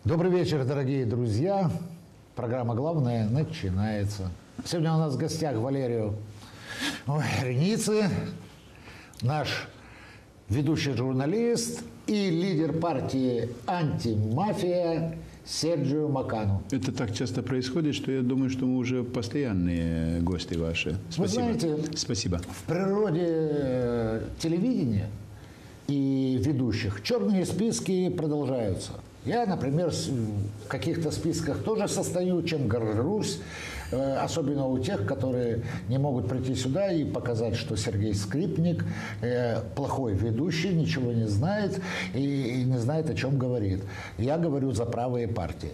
Добрый вечер, дорогие друзья. Программа «Главное» начинается. Сегодня у нас в гостях Валерио Реници, наш ведущий журналист и лидер партии «Антимафия» Серджио Макану. Это так часто происходит, что я думаю, что мы уже постоянные гости ваши. Спасибо. Вы знаете, спасибо. В природе телевидения и ведущих черные списки продолжаются. Я, например, в каких-то списках тоже состою, чем горжусь, особенно у тех, которые не могут прийти сюда и показать, что Сергей Скрипник плохой ведущий, ничего не знает и не знает, о чем говорит. Я говорю за правые партии.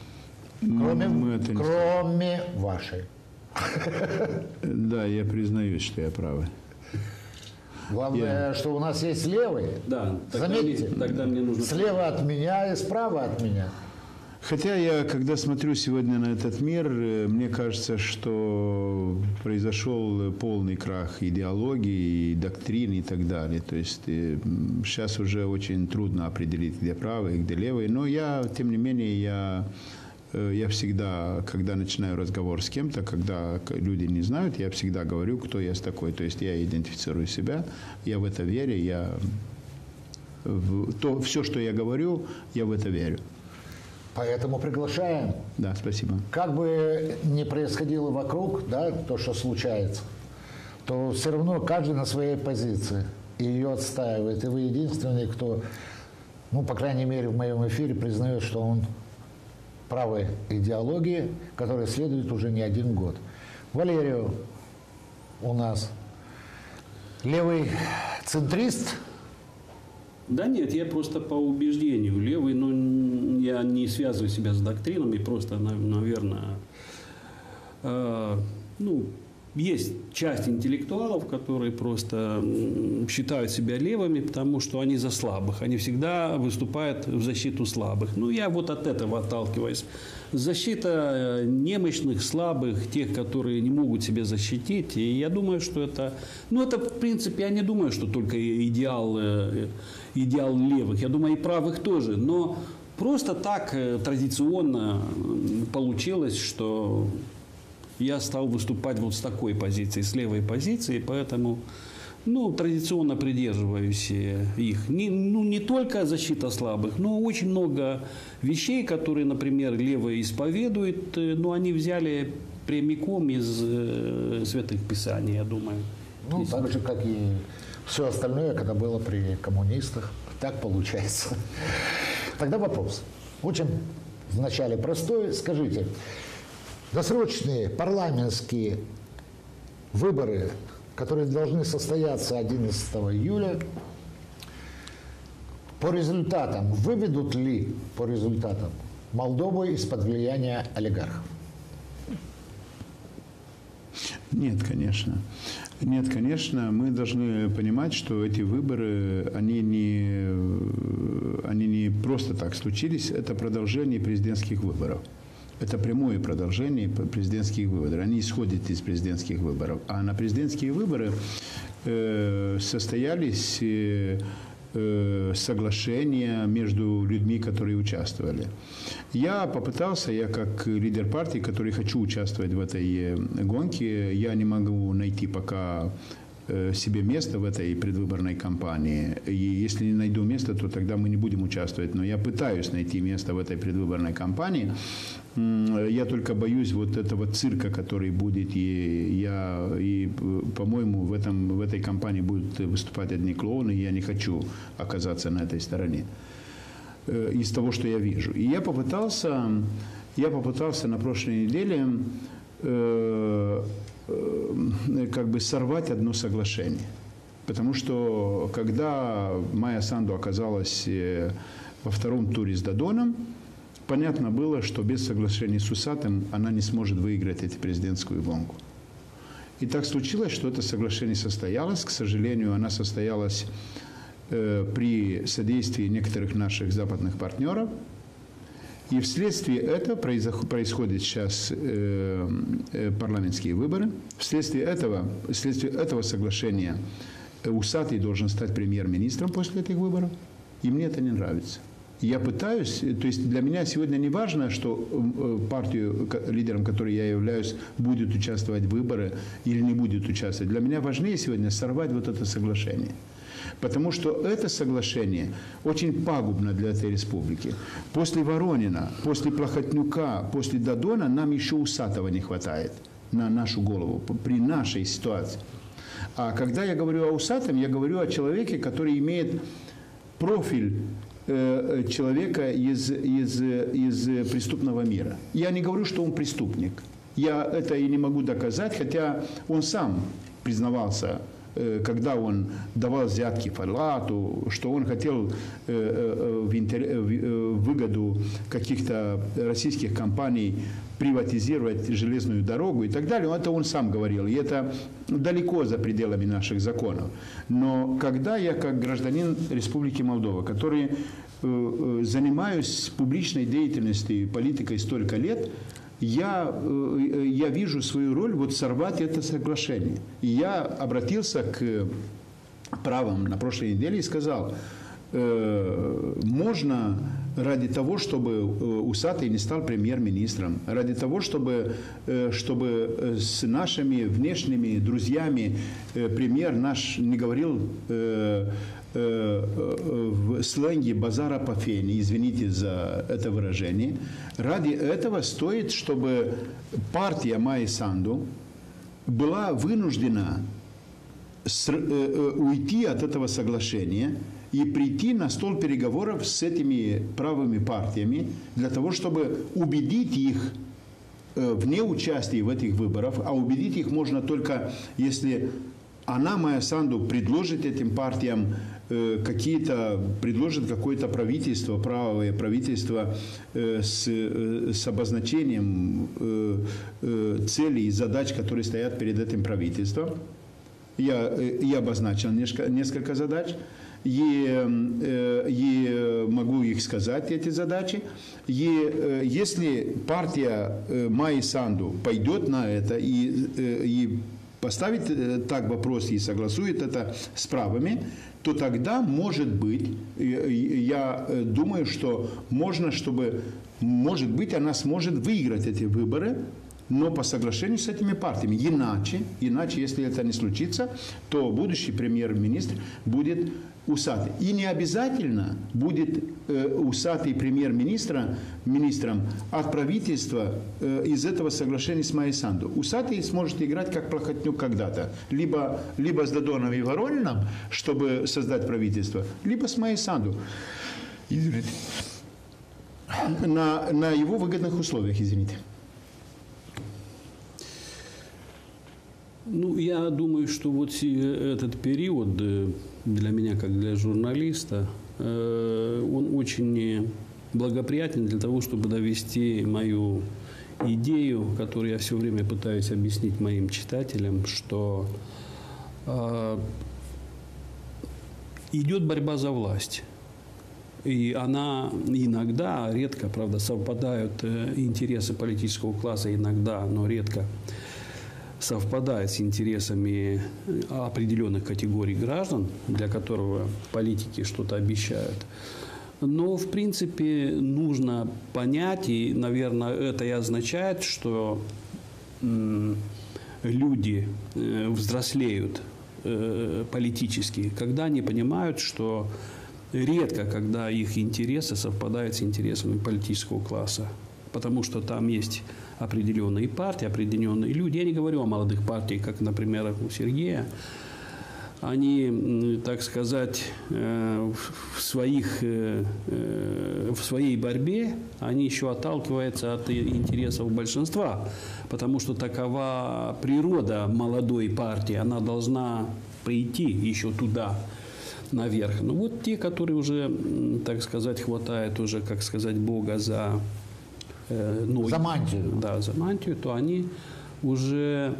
Кроме вашей. Да, я признаюсь, что я правый. Главное, что у нас есть левые. Да, заметьте, тогда мне нужно... слева от меня и справа от меня. Хотя я, когда смотрю сегодня на этот мир, мне кажется, что произошел полный крах идеологии, доктрин и так далее. То есть сейчас уже очень трудно определить, где правый, где левый. Но я, тем не менее, я всегда, когда начинаю разговор с кем-то, когда люди не знают, я всегда говорю, кто я такой. То есть я идентифицирую себя, я в это верю, все, что я говорю, я в это верю. Поэтому приглашаем. Да, спасибо. Как бы ни происходило вокруг, да, то, что случается, то все равно каждый на своей позиции и ее отстаивает. И вы единственный, кто, ну, по крайней мере, в моем эфире признает, что он правой идеологии, которая следует уже не один год. Валерио у нас левый центрист? Да нет, я просто по убеждению левый, но я не связываю себя с доктринами, просто, наверное, есть часть интеллектуалов, которые просто считают себя левыми, потому что они за слабых. Они всегда выступают в защиту слабых. Ну, я вот от этого отталкиваюсь. Защита немощных, слабых, тех, которые не могут себя защитить. И я думаю, что это... Ну, это, в принципе, я не думаю, что только идеал левых. Я думаю, и правых тоже. Но просто так традиционно получилось, что... Я стал выступать вот с такой позиции, с левой позиции, поэтому, традиционно придерживаюсь их. Не только защита слабых, но очень много вещей, которые, например, левые исповедуют, но они взяли прямиком из святых писаний, я думаю. Ну, так же, как и все остальное, когда было при коммунистах. Так получается. Тогда вопрос. Очень вначале простой. Скажите, досрочные парламентские выборы, которые должны состояться 11 июля, по результатам, выведут ли по результатам Молдову из-под влияния олигархов? Нет, конечно. Нет, конечно. Мы должны понимать, что эти выборы, они не просто так случились, это продолжение президентских выборов. Это прямое продолжение президентских выборов. Они исходят из президентских выборов. А на президентские выборы состоялись соглашения между людьми, которые участвовали. Я как лидер партии, который хочу участвовать в этой гонке, я не могу найти пока себе место в этой предвыборной кампании. И если не найду место, то тогда мы не будем участвовать. Но я пытаюсь найти место в этой предвыборной кампании. Я только боюсь вот этого цирка, который будет. И по-моему, в этой кампании будут выступать одни клоуны. И я не хочу оказаться на этой стороне. Из того, что я вижу. И я попытался на прошлой неделе сорвать одно соглашение. Потому что, когда Майя Санду оказалась во втором туре с Додоном, понятно было, что без соглашения с Усатым она не сможет выиграть эту президентскую гонку. И так случилось, что это соглашение состоялось. К сожалению, оно состоялось при содействии некоторых наших западных партнеров. И вследствие этого происходят сейчас парламентские выборы. Вследствие этого соглашения Усатый должен стать премьер-министром после этих выборов. И мне это не нравится. Я пытаюсь, то есть для меня сегодня не важно, что партию, лидером которой я являюсь, будет участвовать в выборах или не будет участвовать. Для меня важнее сегодня сорвать вот это соглашение. Потому что это соглашение очень пагубно для этой республики. После Воронина, после Плохотнюка, после Додона нам еще Усатого не хватает на нашу голову при нашей ситуации. А когда я говорю о Усатом, я говорю о человеке, который имеет профиль человека из преступного мира. Я не говорю, что он преступник. Я это и не могу доказать, хотя он сам признавался, когда он давал взятки Фарлату, что он хотел выгоду каких-то российских компаний приватизировать железную дорогу и так далее. Это он сам говорил. И это далеко за пределами наших законов. Но когда я, как гражданин Республики Молдова, который занимаюсь публичной деятельностью и политикой столько лет, я вижу свою роль вот сорвать это соглашение. И я обратился к правам на прошлой неделе и сказал, можно ради того, чтобы Усатый не стал премьер-министром, ради того, чтобы с нашими внешними друзьями премьер наш не говорил в сленге базара по фене, извините за это выражение, ради этого стоит, чтобы партия Майи Санду была вынуждена уйти от этого соглашения и прийти на стол переговоров с этими правыми партиями для того, чтобы убедить их в неучастии в этих выборах, а убедить их можно только, если она, Майя Санду, предложит этим партиям предложит какое-то правительство, правое правительство с обозначением целей и задач, которые стоят перед этим правительством. Я обозначил несколько задач. И могу их сказать, эти задачи. И если партия Майи Санду пойдет на это и поставит так вопрос и согласует это с правыми, то тогда, может быть, я думаю, что может быть, она сможет выиграть эти выборы, но по соглашению с этими партиями. Иначе, если это не случится, то будущий премьер-министр будет Усатый. И не обязательно будет Усатый премьер-министром от правительства из этого соглашения с Майей Санду. Усатый сможет играть как Плохотнюк когда-то. Либо с Додоном и Ворониным, чтобы создать правительство, либо с Майей Санду. На его выгодных условиях, извините. Ну, я думаю, что вот этот период для меня, как для журналиста, он очень благоприятен для того, чтобы довести мою идею, которую я все время пытаюсь объяснить моим читателям, что идет борьба за власть. И она иногда, редко, правда, совпадают интересы политического класса, иногда, но редко совпадает с интересами определенных категорий граждан, для которого политики что-то обещают. Но, в принципе, нужно понять, и, наверное, это и означает, что люди взрослеют политически, когда они понимают, что редко, когда их интересы совпадают с интересами политического класса. Потому что там есть определенные партии, определенные люди. Я не говорю о молодых партиях, как, например, у Сергея. Они, так сказать, в своей борьбе, они еще отталкиваются от интересов большинства. Потому что такова природа молодой партии. Она должна прийти еще туда, наверх. Но вот те, которые уже, так сказать, хватает уже, как сказать, Бога за мантию. Да, за мантию, то они уже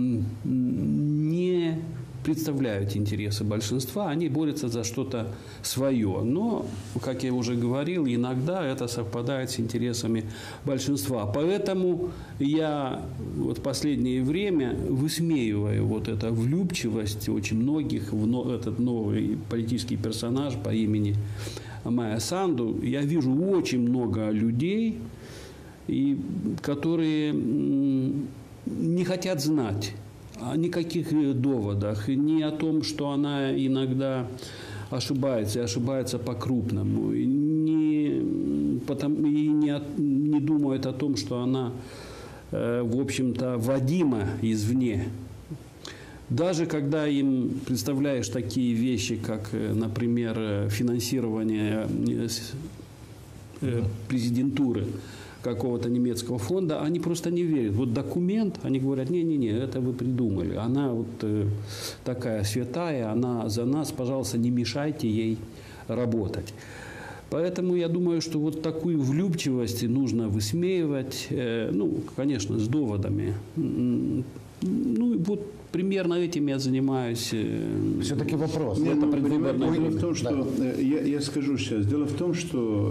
не представляют интересы большинства, они борются за что-то свое. Но, как я уже говорил, иногда это совпадает с интересами большинства. Поэтому я вот в последнее время высмеиваю вот эту влюбчивость очень многих в этот новый политический персонаж по имени Майя Санду, я вижу очень много людей, которые не хотят знать о никаких доводах, ни о том, что она иногда ошибается, и ошибается по-крупному, и не думают о том, что она, в общем-то, вводима извне. Даже когда им представляешь такие вещи, как, например, финансирование президентуры какого-то немецкого фонда, они просто не верят. Вот документ, они говорят, не-не-не, это вы придумали. Она вот такая святая, она за нас, пожалуйста, не мешайте ей работать. Поэтому я думаю, что вот такую влюбчивость нужно высмеивать, конечно, с доводами. Вот примерно этим я занимаюсь. Все-таки вопрос. Дело в том, что я скажу сейчас. Дело в том, что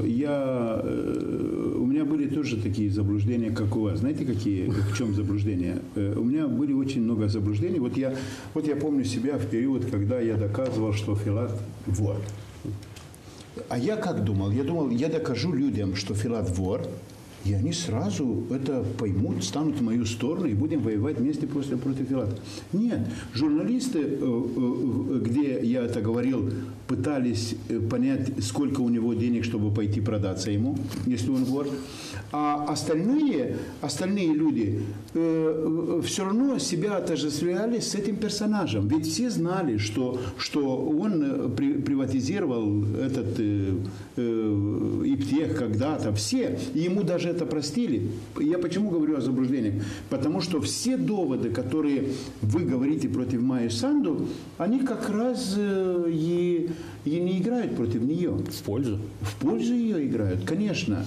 у меня были тоже такие заблуждения, как у вас. Знаете, в чем заблуждения? У меня были очень много заблуждений. Вот я помню себя в период, когда я доказывал, что Филат вор. А я как думал? Я думал, я докажу людям, что Филат вор, и они сразу это поймут, станут в мою сторону и будем воевать вместе против Филата. Нет. Журналисты, где я это говорил, пытались понять, сколько у него денег, чтобы пойти продаться ему, если он вор. А остальные люди все равно себя отождествляли с этим персонажем. Ведь все знали, что он приватизировал этот Иптех когда-то. Все. И ему даже это простили. Я почему говорю о заблуждениях? Потому что все доводы, которые вы говорите против Майи Санду, они как раз и не играют против нее. В пользу? В пользу ее играют, конечно.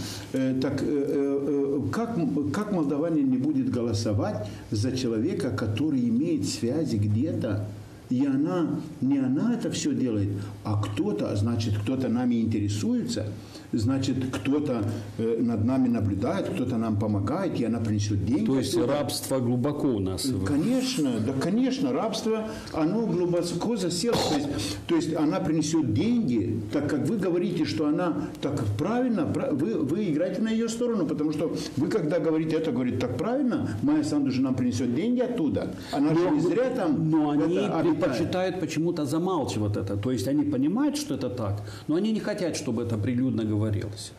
Как молдаванин не будет голосовать за человека, который имеет связи где-то, и не она это все делает, а кто-то, значит, кто-то нами интересуется, значит, кто-то над нами наблюдает, кто-то нам помогает, и она принесет деньги. То есть рабство глубоко у нас? Конечно, рабство, оно глубоко засело. То есть она принесет деньги, так как вы говорите, что она так правильно, вы играете на ее сторону, потому что вы, когда говорите это, говорите так правильно, Майя Санду же нам принесет деньги оттуда. Она же не зря там. Но они предпочитают почему-то замалчивать это. То есть они понимают, что это так, но они не хотят, чтобы это прилюдно говорилось.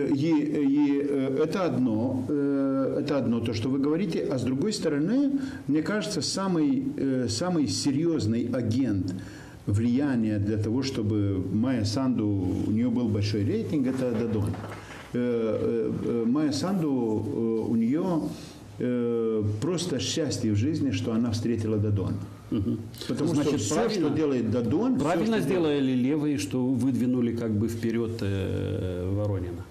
Это одно, то, что вы говорите. А с другой стороны, мне кажется, самый серьезный агент влияния для того, чтобы Майя Санду, у нее был большой рейтинг, это Дадон. Майя Санду, у нее просто счастье в жизни, что она встретила Дадон. Потому что все, что делает Дадон... Правильно сделали левые, что выдвинули как бы вперед Воронина?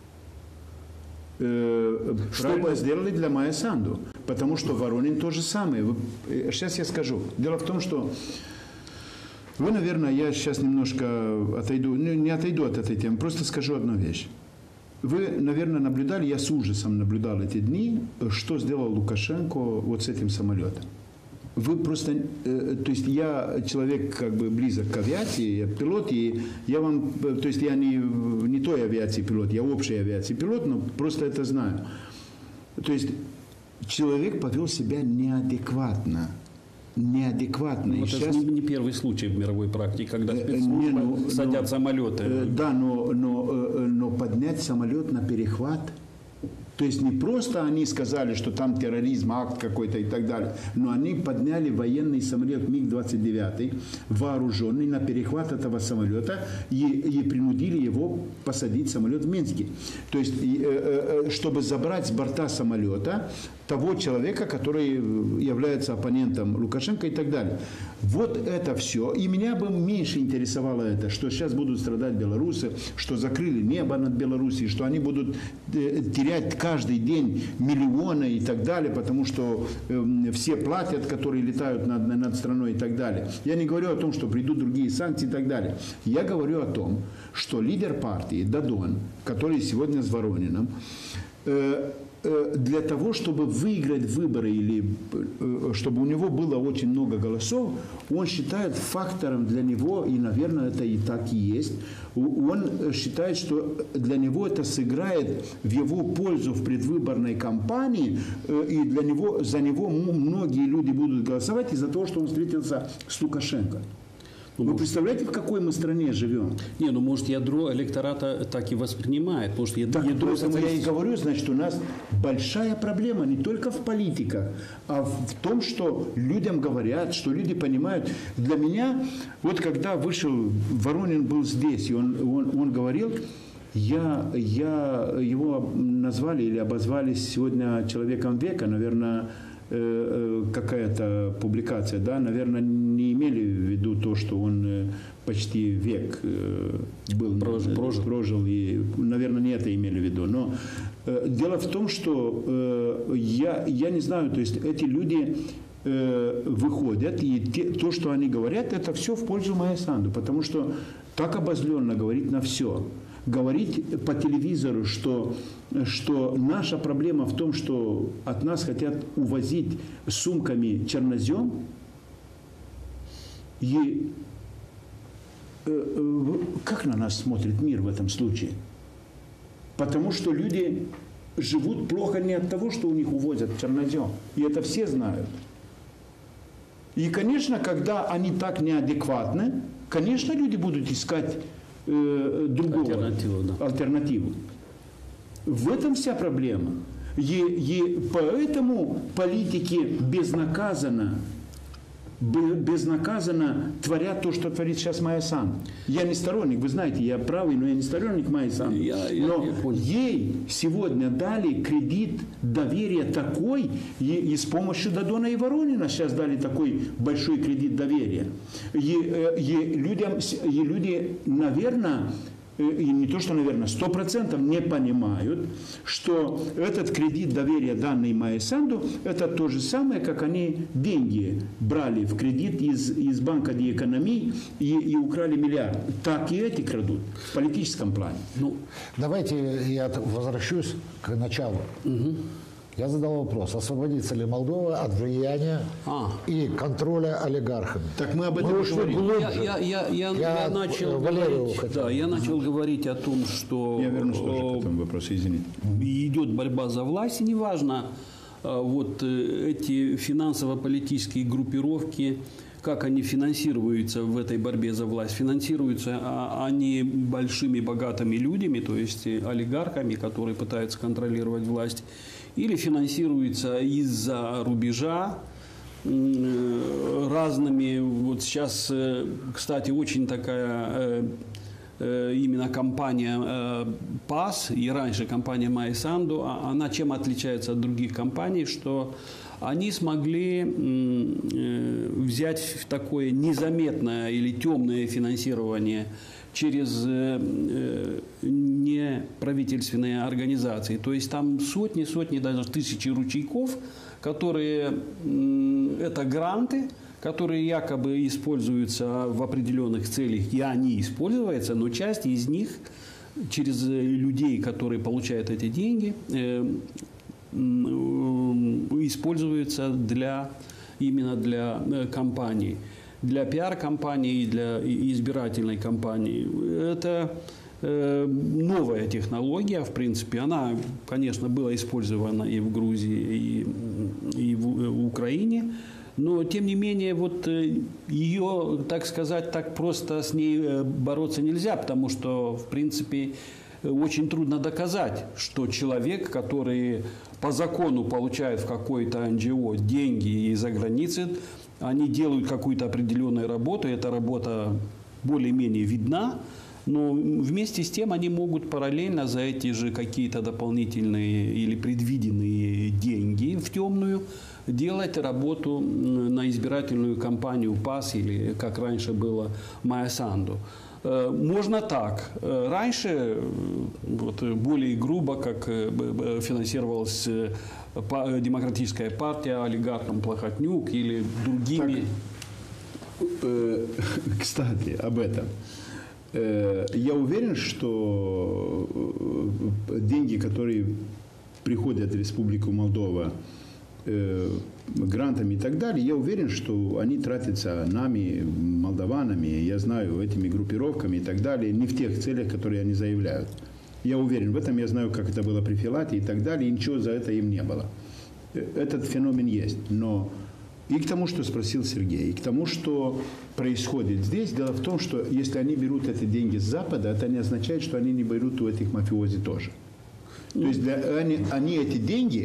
Правильно сделали для Майи Санду. Потому что Воронин то же самое. Сейчас я скажу. Дело в том, что вы, наверное, я сейчас немножко отойду, не отойду от этой темы, просто скажу одну вещь. Вы, наверное, наблюдали, я с ужасом наблюдал эти дни, что сделал Лукашенко вот с этим самолетом. Вы просто, то есть я человек как бы близок к авиации, я пилот, и я вам, то есть я не той авиации пилот, я общей авиации пилот, но просто это знаю. То есть человек повел себя неадекватно. Вот это не первый случай в мировой практике, когда спецслужбы садят самолеты. Да, но поднять самолет на перехват. То есть не просто они сказали, что там терроризм, акт какой-то и так далее, но они подняли военный самолет МиГ-29, вооруженный, на перехват этого самолета и принудили его посадить самолет в Минске. То есть, чтобы забрать с борта самолета того человека, который является оппонентом Лукашенко и так далее. Вот это все. И меня бы меньше интересовало это, что сейчас будут страдать белорусы, что закрыли небо над Белоруссией, что они будут терять каждый день миллионы и так далее, потому что все платят, которые летают над страной и так далее. Я не говорю о том, что придут другие санкции и так далее. Я говорю о том, что лидер партии Дадон, который сегодня с Ворониным, для того, чтобы выиграть выборы или чтобы у него было очень много голосов, он считает фактором для него, и, наверное, это и так и есть, он считает, что для него это сыграет в его пользу в предвыборной кампании, и за него многие люди будут голосовать из-за того, что он встретился с Лукашенко. Вы представляете, в какой мы стране живем? Не, ну может ядро электората так и воспринимает. Может, ядро поэтому я и говорю, значит, у нас большая проблема не только в политиках, а в том, что людям говорят, что люди понимают. Для меня, вот когда вышел, Воронин был здесь, и он говорил, его назвали или обозвали сегодня человеком века, наверное, какая-то публикация, да, наверное, не имели в виду то, что он почти век прожил, и, наверное, не это имели в виду. Но дело в том, что я не знаю, то есть эти люди выходят, и то, что они говорят, это все в пользу Майя Санду, потому что так обозленно говорить на все. Говорить по телевизору, что наша проблема в том, что от нас хотят увозить сумками чернозем, и как на нас смотрит мир в этом случае? Потому что люди живут плохо не от того, что у них увозят чернозем, и это все знают. И, конечно, когда они так неадекватны, конечно, люди будут искать другого альтернативу. В этом вся проблема. И поэтому политики безнаказанно творят то, что творит сейчас Майя Санду. Я не сторонник, вы знаете, я правый, но я не сторонник Майи Санду. Но ей сегодня дали кредит доверия такой, и с помощью Дадона и Воронина сейчас дали такой большой кредит доверия. И люди, наверное, и не то, что, наверное, 100% не понимают, что этот кредит доверия, данный Майе Санду, это то же самое, как они деньги брали в кредит из банка де экономии и украли миллиард. Так и эти крадут в политическом плане. Ну, давайте я возвращусь к началу. Угу. Я задал вопрос, освободится ли Молдова от влияния и контроля олигархами. Так мы об этом говорим. Я начал говорить о том, что я вернусь тоже к этому вопросу, извините. Идет борьба за власть, и неважно, вот эти финансово-политические группировки, как они финансируются в этой борьбе за власть. Финансируются они большими богатыми людьми, то есть олигархами, которые пытаются контролировать власть, или финансируются из-за рубежа разными. Вот сейчас, кстати, очень такая именно компания ПАС, и раньше компания Майя Санду, она чем отличается от других компаний, что они смогли взять такое незаметное или темное финансирование через неправительственные организации. То есть там сотни, даже тысячи ручейков, которые это гранты, которые якобы используются в определенных целях, и они используются, но часть из них через людей, которые получают эти деньги, используются именно для компаний, для пиар-компаний и для избирательной кампании. Это новая технология, в принципе. Она, конечно, была использована и в Грузии, и в Украине. Но, тем не менее, вот ее, так сказать, так просто с ней бороться нельзя, потому что, в принципе, очень трудно доказать, что человек, который по закону получает в какой-то НГО деньги из-за границы, они делают какую-то определенную работу, эта работа более-менее видна, но вместе с тем они могут параллельно за эти же какие-то дополнительные или предвиденные деньги в темную делать работу на избирательную кампанию ПАС или, как раньше было, Майя Санду. Можно так. Раньше вот, более грубо, как финансировалась демократическая партия олигархом Плохотнюк или другими. Кстати, об этом. Я уверен, что деньги, которые приходят в Республику Молдова грантами и так далее, я уверен, что они тратятся нами, молдаванами, я знаю, этими группировками и так далее, не в тех целях, которые они заявляют. Я уверен в этом, я знаю, как это было при Филате и так далее, и ничего за это им не было. Этот феномен есть, но и к тому, что спросил Сергей, и к тому, что происходит здесь, дело в том, что если они берут эти деньги с Запада, это не означает, что они не берут у этих мафиози тоже. То есть они эти деньги,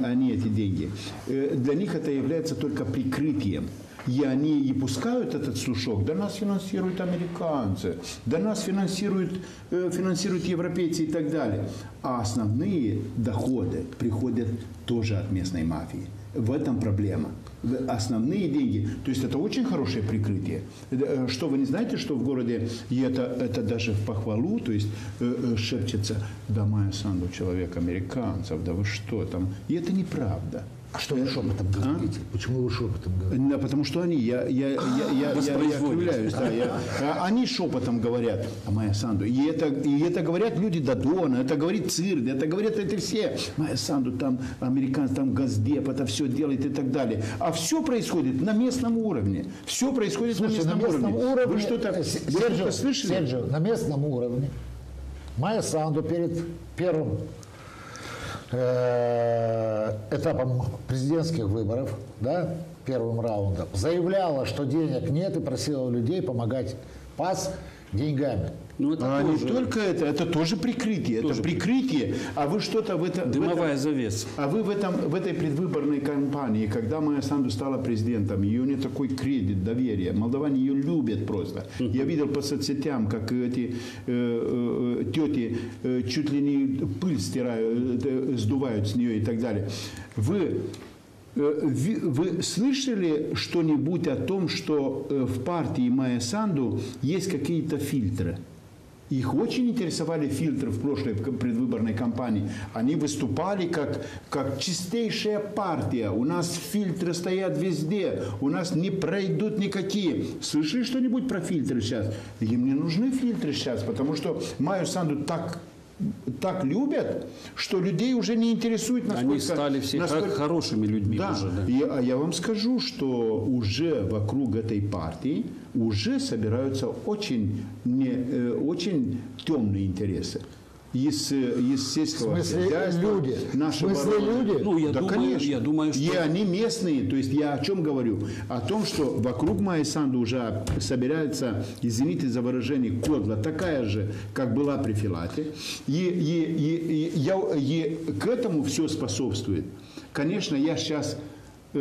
для них это является только прикрытием. И они и пускают этот слушок. Да нас финансируют американцы, да нас финансируют европейцы и так далее. А основные доходы приходят тоже от местной мафии. В этом проблема. Основные деньги. То есть это очень хорошее прикрытие. Что вы не знаете, что в городе, и это даже в похвалу, то есть шепчется, да Майя Санду человек американцев, да вы что там. И это неправда. А что вы шепотом говорите? Почему вы шепотом говорите? Да, потому что они, я окрыляюсь, они шепотом говорят о Майя Санду. И это говорят люди Дадона, это говорит ЦИРД, это говорят это все. Майя Санду, там американцы, там Газдеп, это все делает и так далее. А все происходит на местном уровне. Все происходит на местном уровне. Вы что-то слышали? Серджио, на местном уровне Майя Санду перед первым этапом президентских выборов, да, первым раундом, заявляла, что денег нет и просила людей помогать ПАС деньгами. Ну, это не только это тоже прикрытие. Тоже это прикрытие, а вы что-то в этом... Дымовая завеса. А вы в этой предвыборной кампании, когда Майя Санду стала президентом, ее не такой кредит, доверие. Молдаване ее любят просто. Я видел по соцсетям, как эти тети чуть ли не пыль стирают, сдувают с нее и так далее. Вы слышали что-нибудь о том, что в партии Майя Санду есть какие-то фильтры? Их очень интересовали фильтры в прошлой предвыборной кампании. Они выступали как чистейшая партия. У нас фильтры стоят везде. У нас не пройдут никакие. Слышали что-нибудь про фильтры сейчас? Им не нужны фильтры сейчас, потому что Майю Санду так любят, что людей уже не интересует, насколько... Они стали все хорошими людьми. Да. Уже, да. А я вам скажу, что уже вокруг этой партии уже собираются очень темные интересы. Из сельского хозяйства. Люди. Наши люди? Ну, я думаю, что... И они местные. То есть я о чем говорю? О том, что вокруг Майи Санду уже собирается, извините за выражение, кодла такая же, как была при Филате. И к этому все способствует. Конечно, я сейчас... К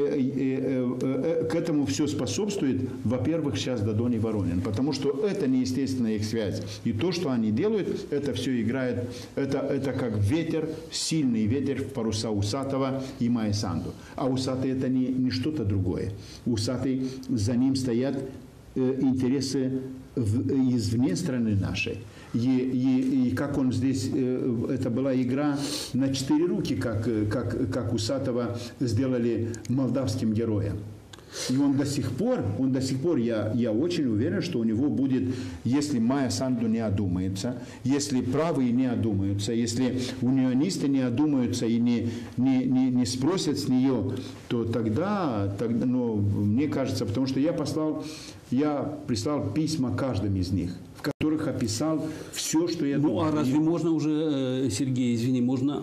этому все способствует, во-первых, сейчас Дадон и Воронин, потому что это неестественная их связь. И то, что они делают, это все играет, это как ветер, сильный ветер в паруса Усатого и Майи Санду. А Усатый это не что-то другое. Усатый, за ним стоят интересы извне страны нашей. И как он здесь, это была игра на 4 руки, как Усатого сделали молдавским героем. И он до сих пор, я очень уверен, что у него будет, если Майя Санду не одумается, если правые не одумаются, если унионисты не одумаются и не спросят с нее, то тогда мне кажется, потому что я прислал письма каждому из них, в которых описал все, что я думаю. Ну, а разве можно уже, Сергей, извини, можно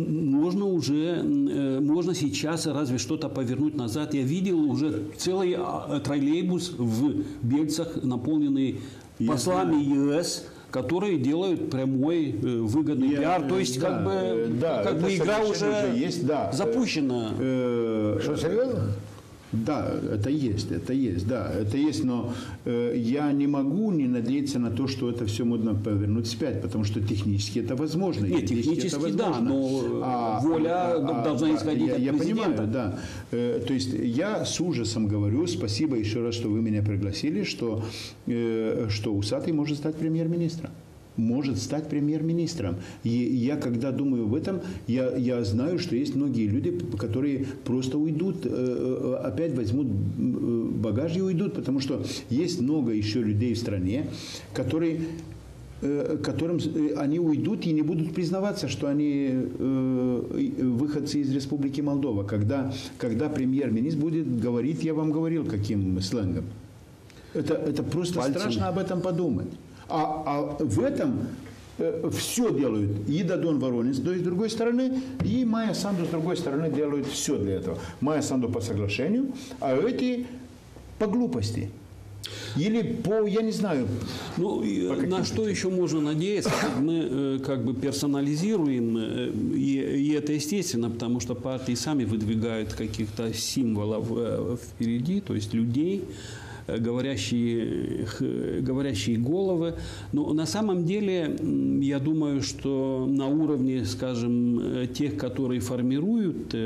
сейчас разве что-то повернуть назад? Я видел уже целый троллейбус в Бельцах, наполненный послами ЕС, которые делают прямой выгодный пиар. То есть, как бы игра уже есть, запущена. Что, серьезно? Да, это есть, но я не могу не надеяться на то, что это все можно повернуть вспять, потому что технически это возможно. Нет, технически да, но воля должна исходить от президента. Я понимаю, да. То есть я с ужасом говорю, спасибо еще раз, что вы меня пригласили, что Усатый может стать премьер-министром. Может стать премьер-министром. И я, когда думаю в этом, я знаю, что есть многие люди, которые просто уйдут, опять возьмут багаж и уйдут, потому что есть много еще людей в стране, которые которым они уйдут и не будут признаваться, что они выходцы из Республики Молдова. Когда премьер-министр будет говорить, я вам говорил, каким сленгом. Это просто страшно об этом подумать. А в этом все делают и Дадон Воронин с другой стороны, и Майя Санду с другой стороны делают все для этого. Майя Санду по соглашению, а эти по глупости. Или по, я не знаю. Ну, на что еще можно надеяться? Мы как бы персонализируем, и это естественно, потому что партии сами выдвигают каких-то символов впереди, то есть людей, говорящие головы. Но на самом деле, я думаю, что на уровне, скажем, тех, которые формируют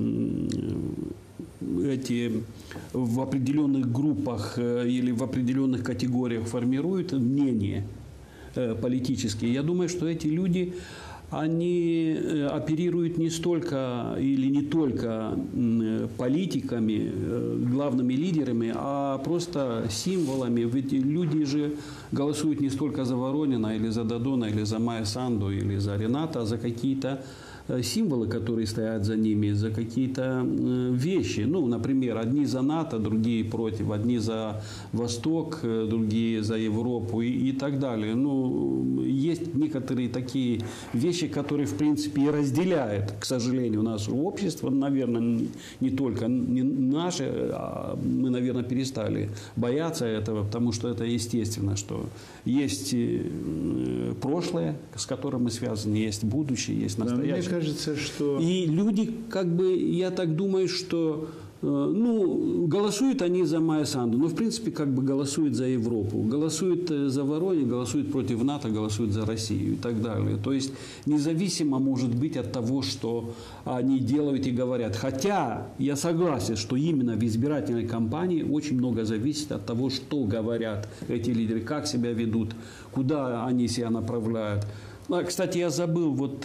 эти в определенных группах или в определенных категориях формируют мнения политические. Я думаю, что эти люди, они оперируют не столько или не только политиками, главными лидерами, а просто символами. Ведь люди же голосуют не столько за Воронина или за Дадона, или за Майю Санду, или за Рената, а за какие-то символы, которые стоят за ними, за какие-то вещи. Ну, например, одни за НАТО, другие против, одни за Восток, другие за Европу и так далее. Ну, есть некоторые такие вещи, которые, в принципе, и разделяют, к сожалению, наше общество. Наверное, не только наше, а мы, наверное, перестали бояться этого, потому что это естественно, что есть прошлое, с которым мы связаны, есть будущее, есть настоящее. Мне кажется, что... И люди, как бы, я так думаю, что, ну, голосуют они за Майю Санду, но, в принципе, как бы голосуют за Европу, голосуют за Воронин, голосуют против НАТО, голосуют за Россию и так далее. То есть, независимо, может быть, от того, что они делают и говорят. Хотя, я согласен, что именно в избирательной кампании очень много зависит от того, что говорят эти лидеры, как себя ведут, куда они себя направляют. Кстати, я забыл, вот...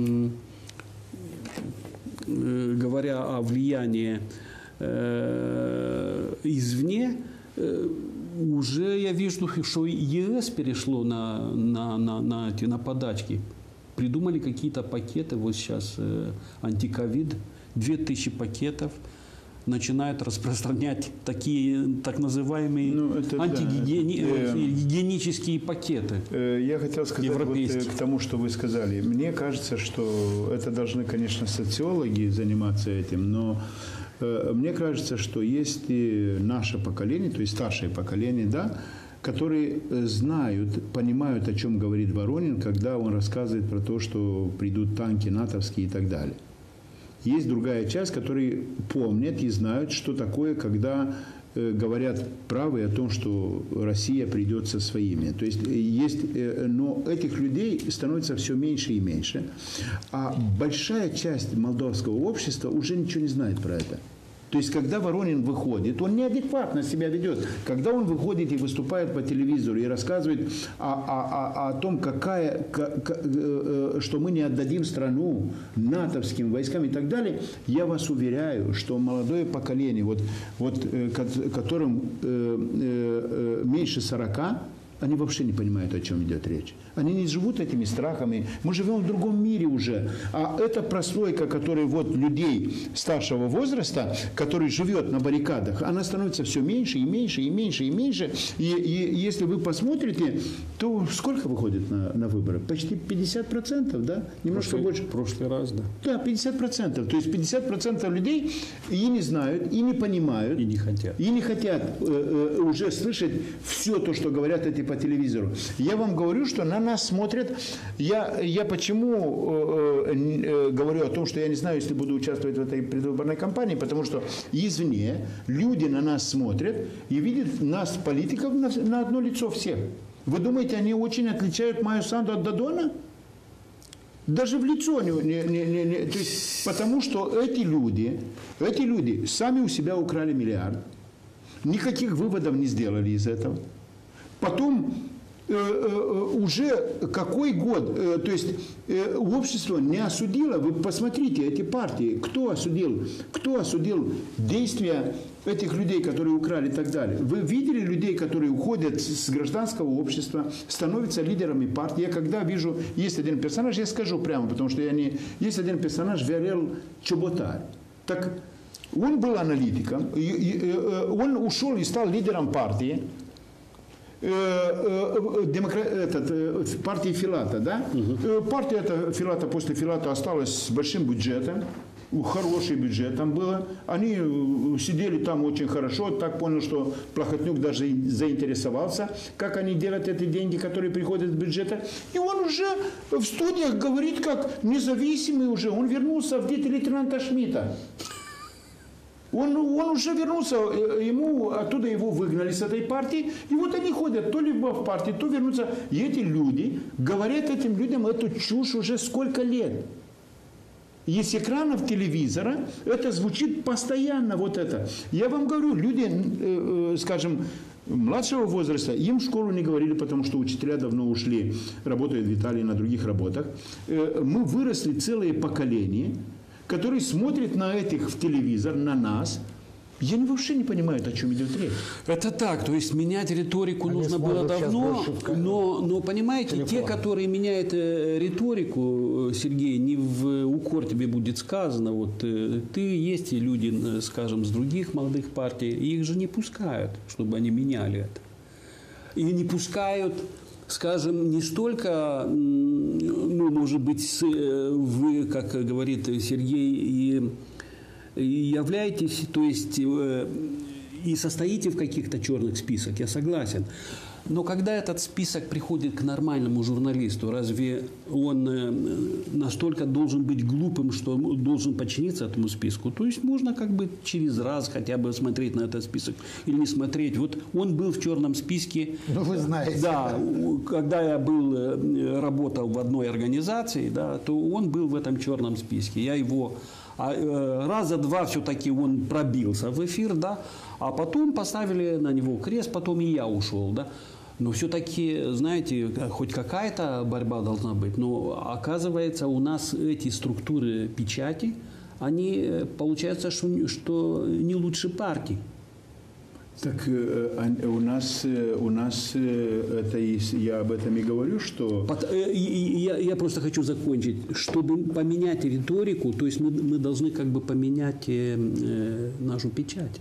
говоря о влиянии извне, уже я вижу, что ЕС перешло на подачки. Придумали какие-то пакеты, вот сейчас антиковид, 2000 пакетов. Начинают распространять такие так называемые антигигиенические пакеты. Я хотел сказать вот к тому, что вы сказали. Мне кажется, что это должны, конечно, социологи заниматься этим, но мне кажется, что есть и наше поколение, то есть старшее поколение, да, которые знают, понимают, о чем говорит Воронин, когда он рассказывает про то, что придут танки натовские и так далее. Есть другая часть, которые помнят и знают, что такое, когда говорят правые о том, что Россия придет со своими. То есть но этих людей становится все меньше и меньше. А большая часть молдавского общества уже ничего не знает про это. То есть, когда Воронин выходит, он неадекватно себя ведет. Когда он выходит и выступает по телевизору и рассказывает о том, что мы не отдадим страну натовским войскам и так далее, я вас уверяю, что молодое поколение, которым меньше 40, они вообще не понимают, о чем идет речь. Они не живут этими страхами. Мы живем в другом мире уже. А эта прослойка, которая людей старшего возраста, который живет на баррикадах, она становится все меньше и меньше и меньше и меньше. И если вы посмотрите, то сколько выходит на выборы? Почти 50%, да? Немножко больше. В прошлый раз, да. Да, 50%. То есть 50% людей и не знают, и не понимают. И не хотят. И не хотят уже слышать все то, что говорят эти по телевизору. Я вам говорю, что на нас смотрят. Я почему говорю о том, что я не знаю, если буду участвовать в этой предвыборной кампании, потому что извне люди на нас смотрят и видят нас, политиков, на одно лицо всех. Вы думаете, они очень отличают Майю Санду от Дадона? Даже в лицо то есть, потому что эти люди сами у себя украли миллиард, никаких выводов не сделали из этого. Потом уже какой год, то есть общество не осудило, вы посмотрите эти партии, кто осудил действия этих людей, которые украли и так далее. Вы видели людей, которые уходят с гражданского общества, становятся лидерами партии? Я когда вижу, есть один персонаж, я скажу прямо, потому что есть один персонаж, Виорел Чоботарь. Так он был аналитиком, он ушел и стал лидером партии, партии Филата, да? Партия Филата после Филата осталась с большим бюджетом, хороший бюджет там было. Они сидели там очень хорошо, так понял, что Плохотнюк даже заинтересовался, как они делят эти деньги, которые приходят из бюджета. И он уже в студиях говорит, как независимый уже, он вернулся в дети лейтенанта Шмидта. Он уже вернулся, оттуда его выгнали с этой партии, и вот они ходят то ли в партии, то вернутся. И эти люди говорят этим людям эту чушь уже сколько лет. И с экранов телевизора это звучит постоянно, вот это. Я вам говорю, люди, скажем, младшего возраста, им в школу не говорили, потому что учителя давно ушли, работают в Италии на других работах. Мы выросли целые поколения, которые смотрят на этих в телевизор, на нас. Я вообще не понимаю, о чем идет речь. Это так, то есть менять риторику нужно было давно, но понимаете, те, которые меняют риторику, Сергей, не в укор тебе будет сказано, вот ты, есть и люди, скажем, с других молодых партий, их же не пускают, чтобы они меняли это. И не пускают, скажем, не столько, ну, может быть, вы, как говорит Сергей, и являетесь, то есть и состоите в каких-то черных списках, я согласен. Но когда этот список приходит к нормальному журналисту, разве он настолько должен быть глупым, что он должен подчиниться этому списку? То есть можно как бы через раз хотя бы смотреть на этот список или не смотреть. Вот он был в черном списке. Ну, вы знаете. Да, когда я работал в одной организации, да, то он был в этом черном списке. Я его... раза два все-таки он пробился в эфир, да, а потом поставили на него крест, потом и я ушел, да. Но все-таки, знаете, хоть какая-то борьба должна быть, но оказывается у нас эти структуры печати, они, получается, что не лучше партий. Так у нас это есть, я об этом и говорю, что... Я просто хочу закончить. Чтобы поменять риторику, то есть мы должны как бы поменять нашу печать,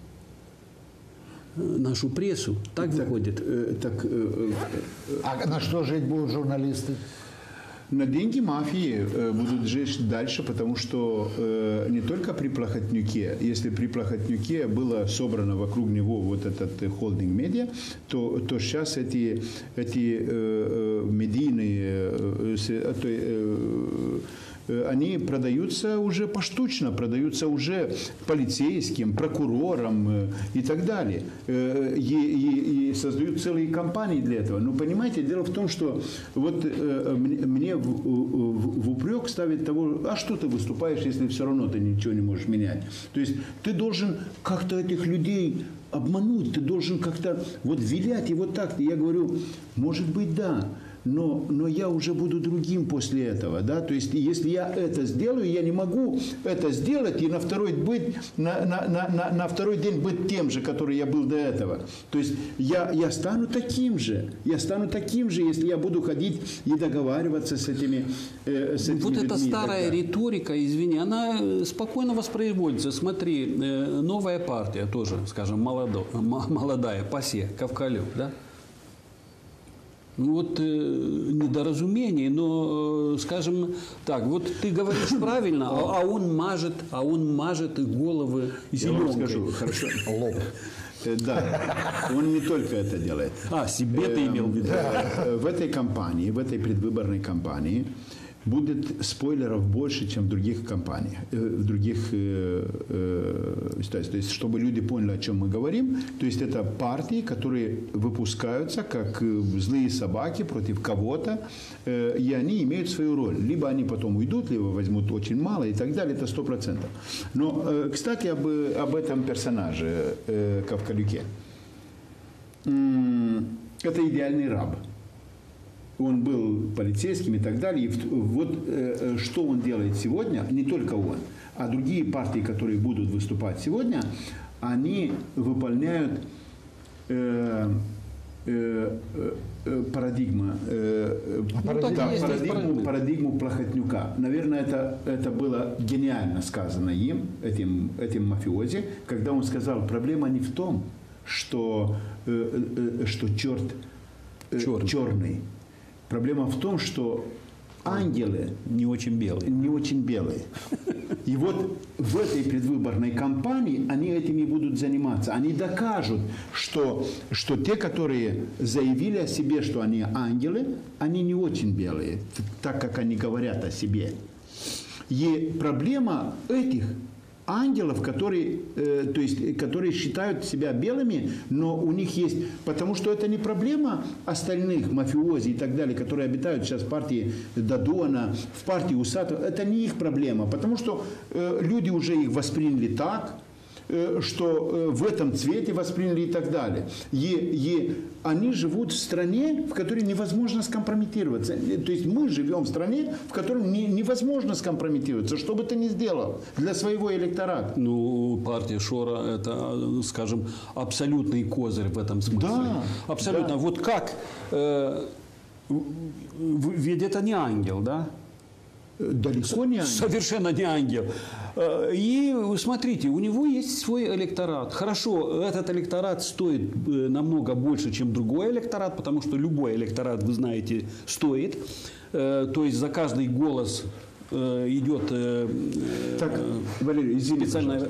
нашу прессу. Так выходит. А на что жить будут журналисты? На деньги мафии будут жить дальше, потому что не только при Плохотнюке, если при Плохотнюке было собрано вокруг него вот этот холдинг медиа, то сейчас эти медийные они продаются уже поштучно, продаются уже полицейским, прокурорам и так далее. И создают целые компании для этого. Но понимаете, дело в том, что вот мне в упрек ставят того, а что ты выступаешь, если все равно ты ничего не можешь менять. То есть ты должен как-то этих людей обмануть, ты должен как-то вот вилять и вот так. Я говорю, может быть, да. Но я уже буду другим после этого, да, то есть если я это сделаю, я не могу это сделать и на второй день быть тем же, который я был до этого. То есть я стану таким же, если я буду ходить и договариваться с этими людьми. Вот эта старая риторика, извини, она спокойно воспроизводится. Смотри, новая партия тоже, скажем, молодая, ПАСЕ, Ковкалюк, да? Ну вот недоразумение, но, скажем так, вот ты говоришь правильно, а он мажет их головы зеленкой. Я вам скажу, хорошо. Лоб. Да, он не только это делает. Себе ты имел в виду? В этой кампании, в этой предвыборной кампании будет спойлеров больше, чем в других компаниях, в других ситуациях. То есть, чтобы люди поняли, о чем мы говорим, то есть, это партии, которые выпускаются как злые собаки против кого-то, и они имеют свою роль. Либо они потом уйдут, либо возьмут очень мало и так далее, это 100%. Но, кстати, об этом персонаже Ковкалюке. Это идеальный раб. Он был полицейским и так далее. И вот что он делает сегодня, не только он, а другие партии, которые будут выступать сегодня, они выполняют парадигму Плохотнюка. Наверное, это было гениально сказано им, этим мафиози, когда он сказал, проблема не в том, что черт черный. Проблема в том, что ангелы не очень белые. Не очень белые. И вот в этой предвыборной кампании они этим и будут заниматься. Они докажут, что те, которые заявили о себе, что они ангелы, они не очень белые, так как они говорят о себе. И проблема этих ангелов, которые считают себя белыми, но у них есть... Потому что это не проблема остальных мафиози и так далее, которые обитают сейчас в партии Дадона, в партии Усатова. Это не их проблема, потому что люди уже их восприняли так, что в этом цвете восприняли и так далее. И они живут в стране, в которой невозможно скомпрометироваться. То есть мы живем в стране, в которой невозможно скомпрометироваться, что бы ты ни сделал для своего электората. Ну, партия Шора – это, скажем, абсолютный козырь в этом смысле. Да, абсолютно. Да. Вот как? Ведь это не ангел, да? Далеко не ангел. Совершенно не ангел. И смотрите, у него есть свой электорат. Хорошо, этот электорат стоит намного больше, чем другой электорат, потому что любой электорат, вы знаете, стоит. То есть за каждый голос идет так, Валерий, извините, специальная...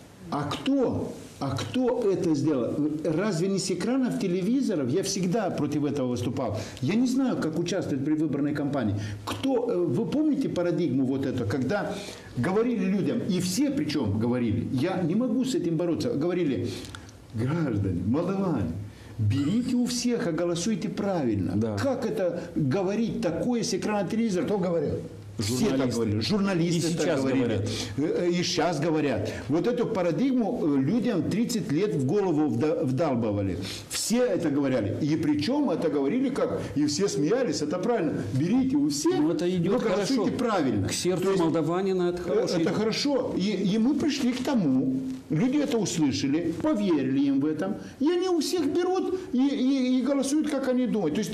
А кто это сделал? Разве не с экранов телевизоров? Я всегда против этого выступал. Я не знаю, как участвовать при выборной кампании. Вы помните парадигму вот эту, когда говорили людям, и все причем говорили, я не могу с этим бороться, говорили, граждане, молдаване, берите у всех, а голосуйте правильно. Да. Как это говорить такое с экрана телевизора? Кто говорил? Все так говорили, журналисты так говорили, и сейчас говорят. Вот эту парадигму людям 30 лет в голову вдалбывали. Все это говорили. И причем это говорили как, и все смеялись, это правильно. Берите у всех, но это идет хорошо. Правильно. К сердцу молдаванина это хорошо. Это хорошо. И мы пришли к тому, люди это услышали, поверили им в этом, и они у всех берут и голосуют, как они думают. То есть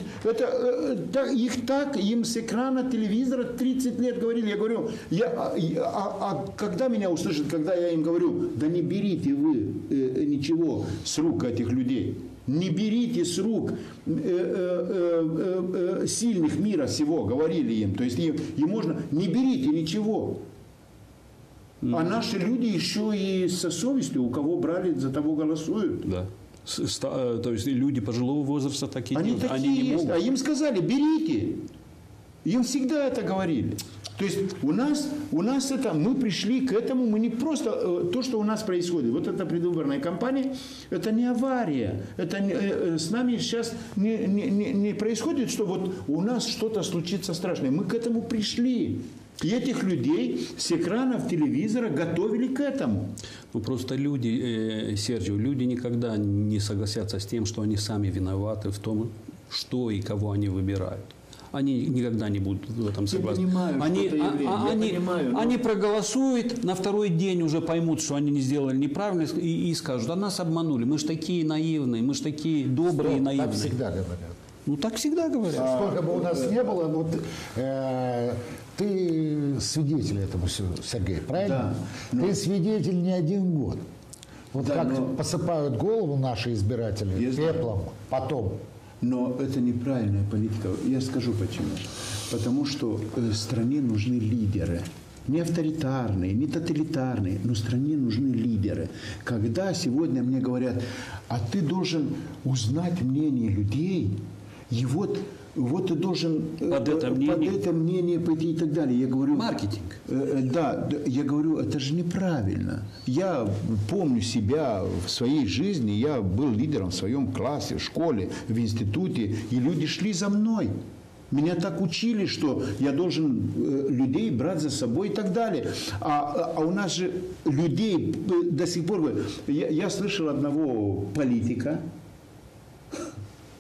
им с экрана телевизора 30 лет говорили. Я говорю, когда меня услышат, когда я им говорю, да не берите вы ничего с рук этих людей. Не берите с рук сильных мира сего, говорили им. То есть им можно, не берите ничего. А наши люди еще и со совестью, у кого брали, за того голосуют. Да. То есть люди пожилого возраста такие они делают. Такие не есть. могут. А им сказали, берите. Им всегда это говорили. То есть у нас это, мы пришли к этому, мы не просто, то, что у нас происходит, вот эта предвыборная кампания, это не авария, это с нами сейчас не происходит, что вот у нас что-то случится страшное. Мы к этому пришли. И этих людей с экранов телевизора готовили к этому. Ну, просто люди, Серджио, люди никогда не согласятся с тем, что они сами виноваты в том, что и кого они выбирают. Они никогда не будут в этом согласны. Они проголосуют, на второй день уже поймут, что они не сделали неправильно, и скажут, а нас обманули, мы же такие наивные, мы же такие добрые и наивные. Так всегда говорят. Ну, так всегда говорят. Сколько бы у нас не было, вот, ты свидетель этому, Сергей, правильно? Да. Ты свидетель не один год. Вот да, как посыпают голову наши избиратели пеплом потом. Но это неправильная политика. Я скажу почему. Потому что стране нужны лидеры. Не авторитарные, не тоталитарные, но стране нужны лидеры. Когда сегодня мне говорят, а ты должен узнать мнение людей, и вот ты должен под это мнение пойти и так далее. Я говорю, маркетинг. Да, я говорю, это же неправильно. Я помню себя в своей жизни, я был лидером в своем классе, в школе, в институте, и люди шли за мной. Меня так учили, что я должен людей брать за собой и так далее. А у нас же людей до сих пор... Я слышал одного политика,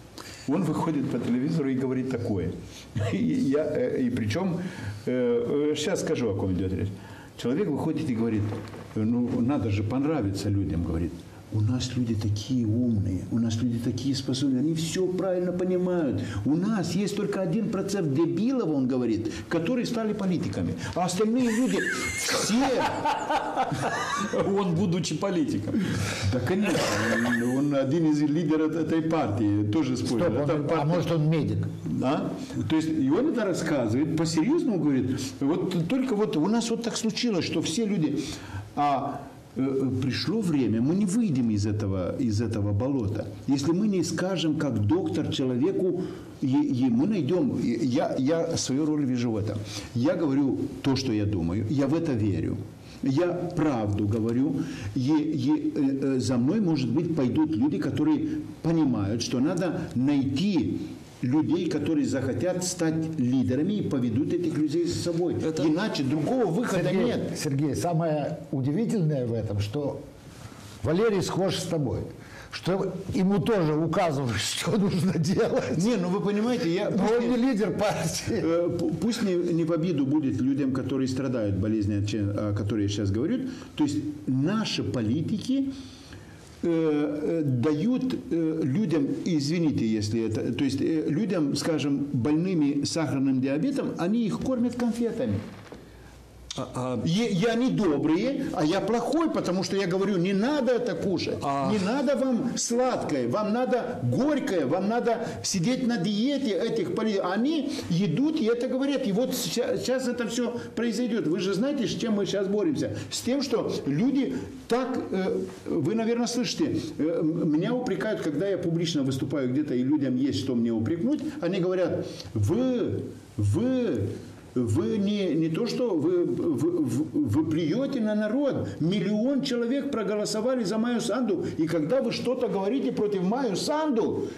Он выходит по телевизору и говорит такое. И причем, сейчас скажу, о ком идет речь. Человек выходит и говорит, ну, надо же понравиться людям, говорит. У нас люди такие умные, у нас люди такие способные, они все правильно понимают. У нас есть только 1% дебилов, он говорит, которые стали политиками. А остальные люди все... Он, будучи политиком. Да, конечно. Он один из лидеров этой партии, тоже спорит. А может, он медик? Да? То есть, и он это рассказывает, по-серьезному говорит, вот только вот у нас вот так случилось, что все люди... пришло время, мы не выйдем из этого болота. Если мы не скажем, как доктор человеку, мы найдем, я свою роль вижу в этом. Я говорю то, что я думаю, я в это верю. Я правду говорю, за мной, может быть, пойдут люди, которые понимают, что надо найти людей, которые захотят стать лидерами и поведут этих людей за собой. Иначе другого выхода нет. Сергей, самое удивительное в этом, что Валерий схож с тобой. Что ему тоже указывают, что нужно делать. Не, ну вы понимаете, но он не лидер партии. Пусть не в обиду будет людям, которые страдают болезнью, о которой я сейчас говорю. То есть наши политики дают людям, извините, если это, то есть людям, скажем, больными сахарным диабетом, они их кормят конфетами. И они добрые, а я плохой, потому что я говорю, не надо это кушать, не надо вам сладкое, вам надо горькое, вам надо сидеть на диете этих политиков. Они едут и это говорят. И вот сейчас это все произойдет. Вы же знаете, с чем мы сейчас боремся? С тем, что люди так, вы, наверное, слышите, меня упрекают, когда я публично выступаю где-то, и людям есть что мне упрекнуть, они говорят, вы не то, что вы плюете на народ. 1 миллион человек проголосовали за Майю Санду. И когда вы что-то говорите против Майю Санду,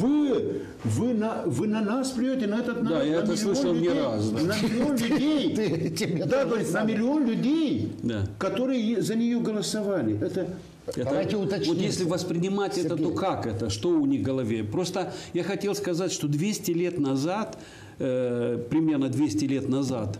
вы на нас плюете, на этот народ. Да, я это слышал не раз. Да. На миллион людей. Да, на миллион людей, которые за нее голосовали. Давайте уточним. Вот если воспринимать Сергей. Это, то как это? Что у них в голове? Просто я хотел сказать, что 200 лет назад, примерно 200 лет назад,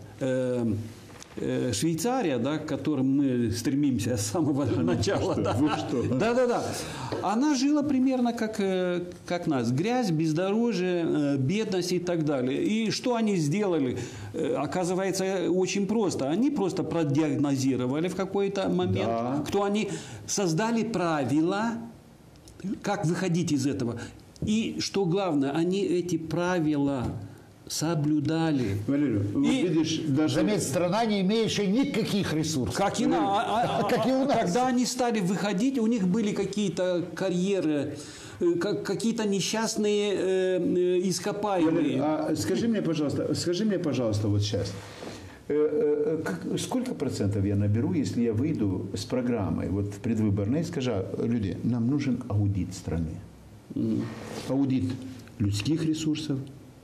Швейцария, да, к которым мы стремимся с самого начала, да, она жила примерно как нас. Грязь, бездорожье, бедность и так далее. И что они сделали? Оказывается, очень просто. Они просто продиагнозировали в какой-то момент, кто они создали правила, как выходить из этого. И что главное, они эти правила соблюдали. Валерий, видишь, даже... Заметь, страна, не имеющая никаких ресурсов. Как и у нас. Когда они стали выходить, у них были какие-то карьеры, какие-то несчастные ископаемые. Валерий, скажи мне, пожалуйста, вот сейчас. Сколько процентов я наберу, если я выйду с программой вот в предвыборной и скажу, люди, нам нужен аудит страны. Аудит людских ресурсов,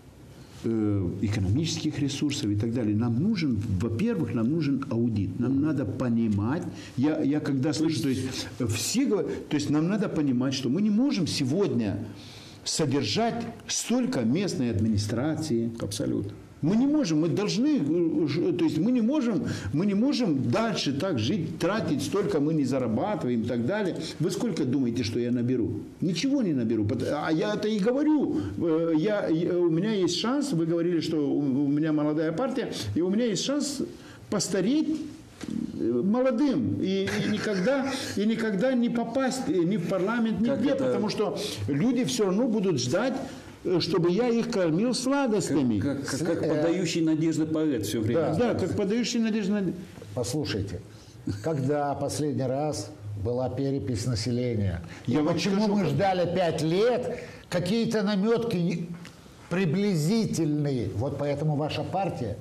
экономических ресурсов и так далее. Нам нужен, во-первых, аудит. Нам надо понимать, я когда слышу, то есть все говорят, то есть нам надо понимать, что мы не можем сегодня содержать столько местной администрации. Абсолютно. Мы не можем, мы должны, то есть мы не можем дальше так жить, тратить столько, мы не зарабатываем и так далее. Вы сколько думаете, что я наберу? Ничего не наберу. А я это и говорю. У меня есть шанс, вы говорили, что у меня молодая партия, и у меня есть шанс постареть молодым и никогда не попасть ни в парламент, нигде, потому что люди все равно будут ждать, чтобы я их кормил сладостями. Как подающий надежды поэт все время. Да, как подающий надежды. Послушайте, когда последний раз была перепись населения? Почему мы ждали 5 лет? Какие-то наметки приблизительные. Вот поэтому ваша партия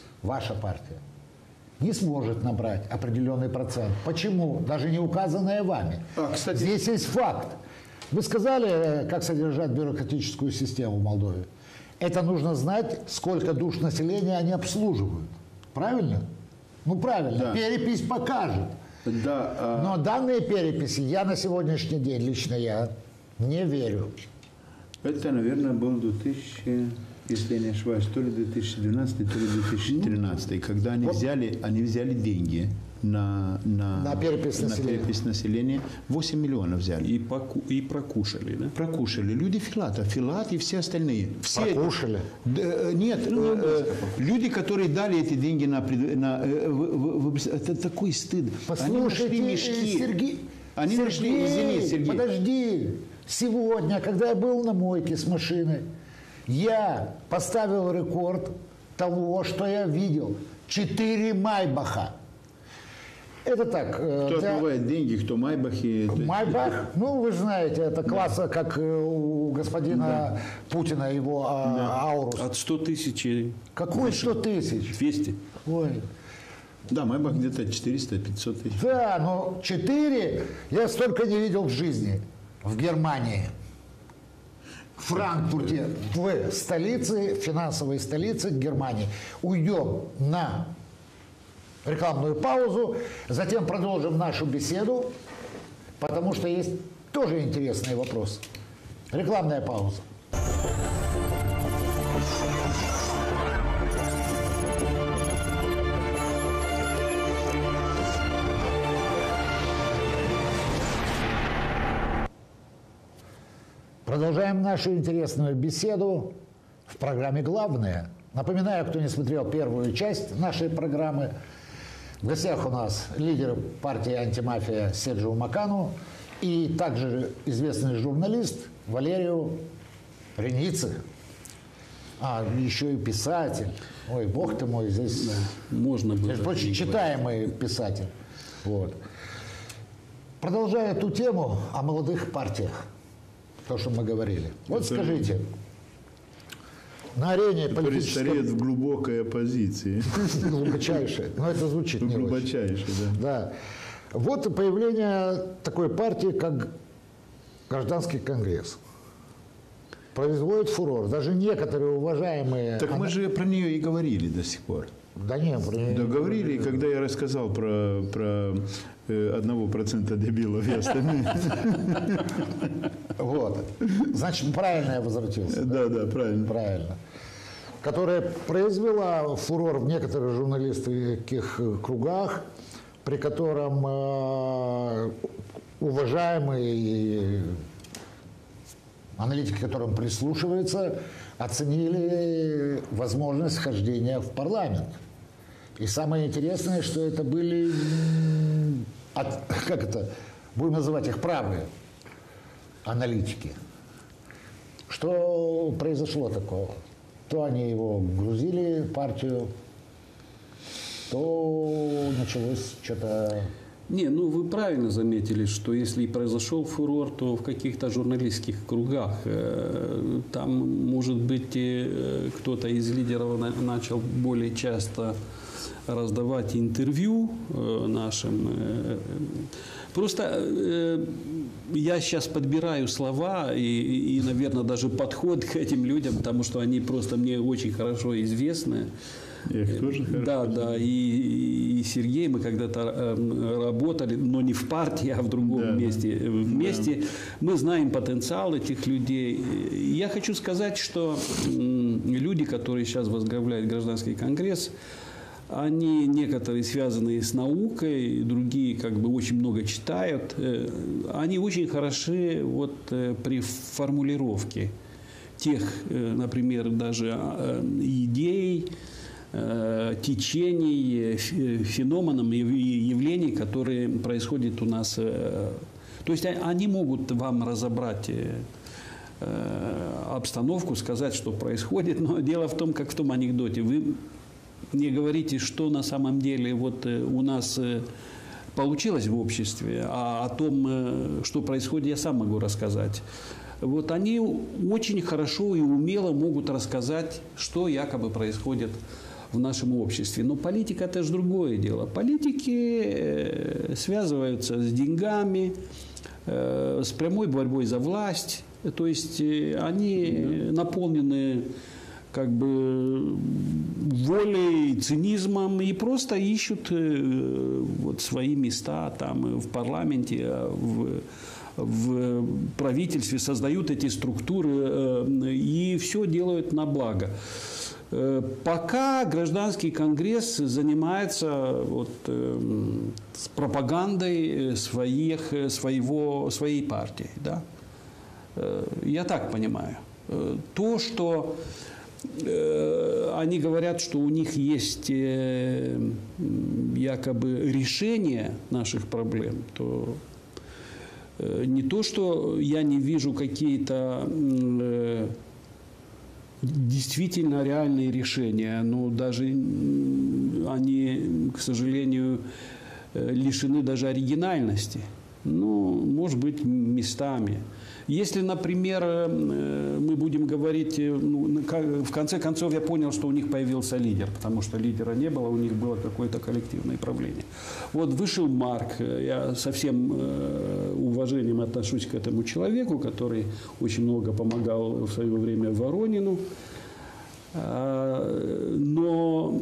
не сможет набрать определенный процент. Почему? Даже не указанное вами. Кстати, здесь есть факт. Вы сказали, как содержать бюрократическую систему в Молдове. Это нужно знать, сколько душ населения они обслуживают. Правильно? Ну, правильно. Да. Перепись покажет. Да, Но данные переписи я на сегодняшний день, лично я, не верю. Это, наверное, был 2000, если я не ошибаюсь, то ли 2012, то ли 2013, когда они взяли деньги на перепись населения. 8 миллионов взяли. И прокушали, да? Прокушали. Люди Филат и все остальные. Все Прокушали? Нет, люди, которые дали эти деньги это такой стыд. Послушайте, Сергей, Сергей. Подожди. Сегодня, когда я был на мойке с машиной, я поставил рекорд того, что я видел. 4 Майбаха. Это так. Кто отмывает деньги, кто Майбахи. Майбах, ну вы знаете, это класса, как у господина Путина, его Аурус. От 100 тысяч. Какой 100 тысяч? 200. Ой. Да, Майбах где-то 400-500 тысяч. Да, но 4 я столько не видел в жизни. В Германии. В Франкфурте, в столице, финансовой столице Германии. Уйдем на рекламную паузу, затем продолжим нашу беседу, потому что есть тоже интересный вопрос. Рекламная пауза. Продолжаем нашу интересную беседу в программе «Главное». Напоминаю, кто не смотрел первую часть нашей программы, в гостях у нас лидер партии «Антимафия» Седжио Макану и также известный журналист Валерио Реници. А еще и писатель. Ой, бог ты мой, здесь... Да, можно было. Между прочим, читаемый писатель. Вот. Продолжая ту тему о молодых партиях, то, что мы говорили. Вот скажите, на арене политической... Стареет в глубокой оппозиции. Глубочайшей. Но это звучит не очень. Глубочайшей, да. Да. Вот появление такой партии, как Гражданский конгресс. Производит фурор. Даже некоторые уважаемые... Так мы же про нее и говорили до сих пор. Да нет, Да говорили, когда я рассказал про 1% дебилов и остальных. Вот. Значит, правильно я возвратился. Да, правильно. Правильно. Которая произвела фурор в некоторых журналистских кругах, при котором уважаемые аналитики, к которым прислушиваются, оценили возможность вхождения в парламент. И самое интересное, что это были, будем называть их правые аналитики. Что произошло такого? То они его грузили, партию, то началось что-то... Не, ну вы правильно заметили, что если и произошел фурор, то в каких-то журналистских кругах там, может быть, кто-то из лидеров начал более часто раздавать интервью нашим. Просто я сейчас подбираю слова и, наверное, даже подход к этим людям, потому что они просто мне очень хорошо известны. Я их тоже хорошо. Да, и Сергей, мы когда-то работали, но не в партии, а в другом месте. Вместе мы знаем потенциал этих людей. Я хочу сказать, что люди, которые сейчас возглавляют Гражданский конгресс, они некоторые связаны с наукой, другие как бы очень много читают. Они очень хороши вот при формулировке тех, например, даже идей, течений, феноменов и явлений, которые происходят у нас. То есть они могут вам разобрать обстановку, сказать, что происходит, но дело в том, как в том анекдоте. Вы не говорите, что на самом деле вот у нас получилось в обществе, а о том, что происходит, я сам могу рассказать. Вот они очень хорошо и умело могут рассказать, что якобы происходит в нашем обществе. Но политика – это же другое дело. Политики связываются с деньгами, с прямой борьбой за власть. То есть они наполнены как бы волей, цинизмом и просто ищут вот свои места там в парламенте, в правительстве, создают эти структуры и все делают на благо. Пока гражданский конгресс занимается вот, с пропагандой своей партии. Да? Я так понимаю. То, что они говорят, что у них есть якобы решение наших проблем, то не то, что я не вижу какие-то действительно реальные решения, но даже они, к сожалению, лишены даже оригинальности. Ну, может быть, местами. Если, например, мы будем говорить, ну, в конце концов я понял, что у них появился лидер, потому что лидера не было, у них было какое-то коллективное правление. Вот вышел Марк, я со всем уважением отношусь к этому человеку, который очень много помогал в свое время Воронину, но,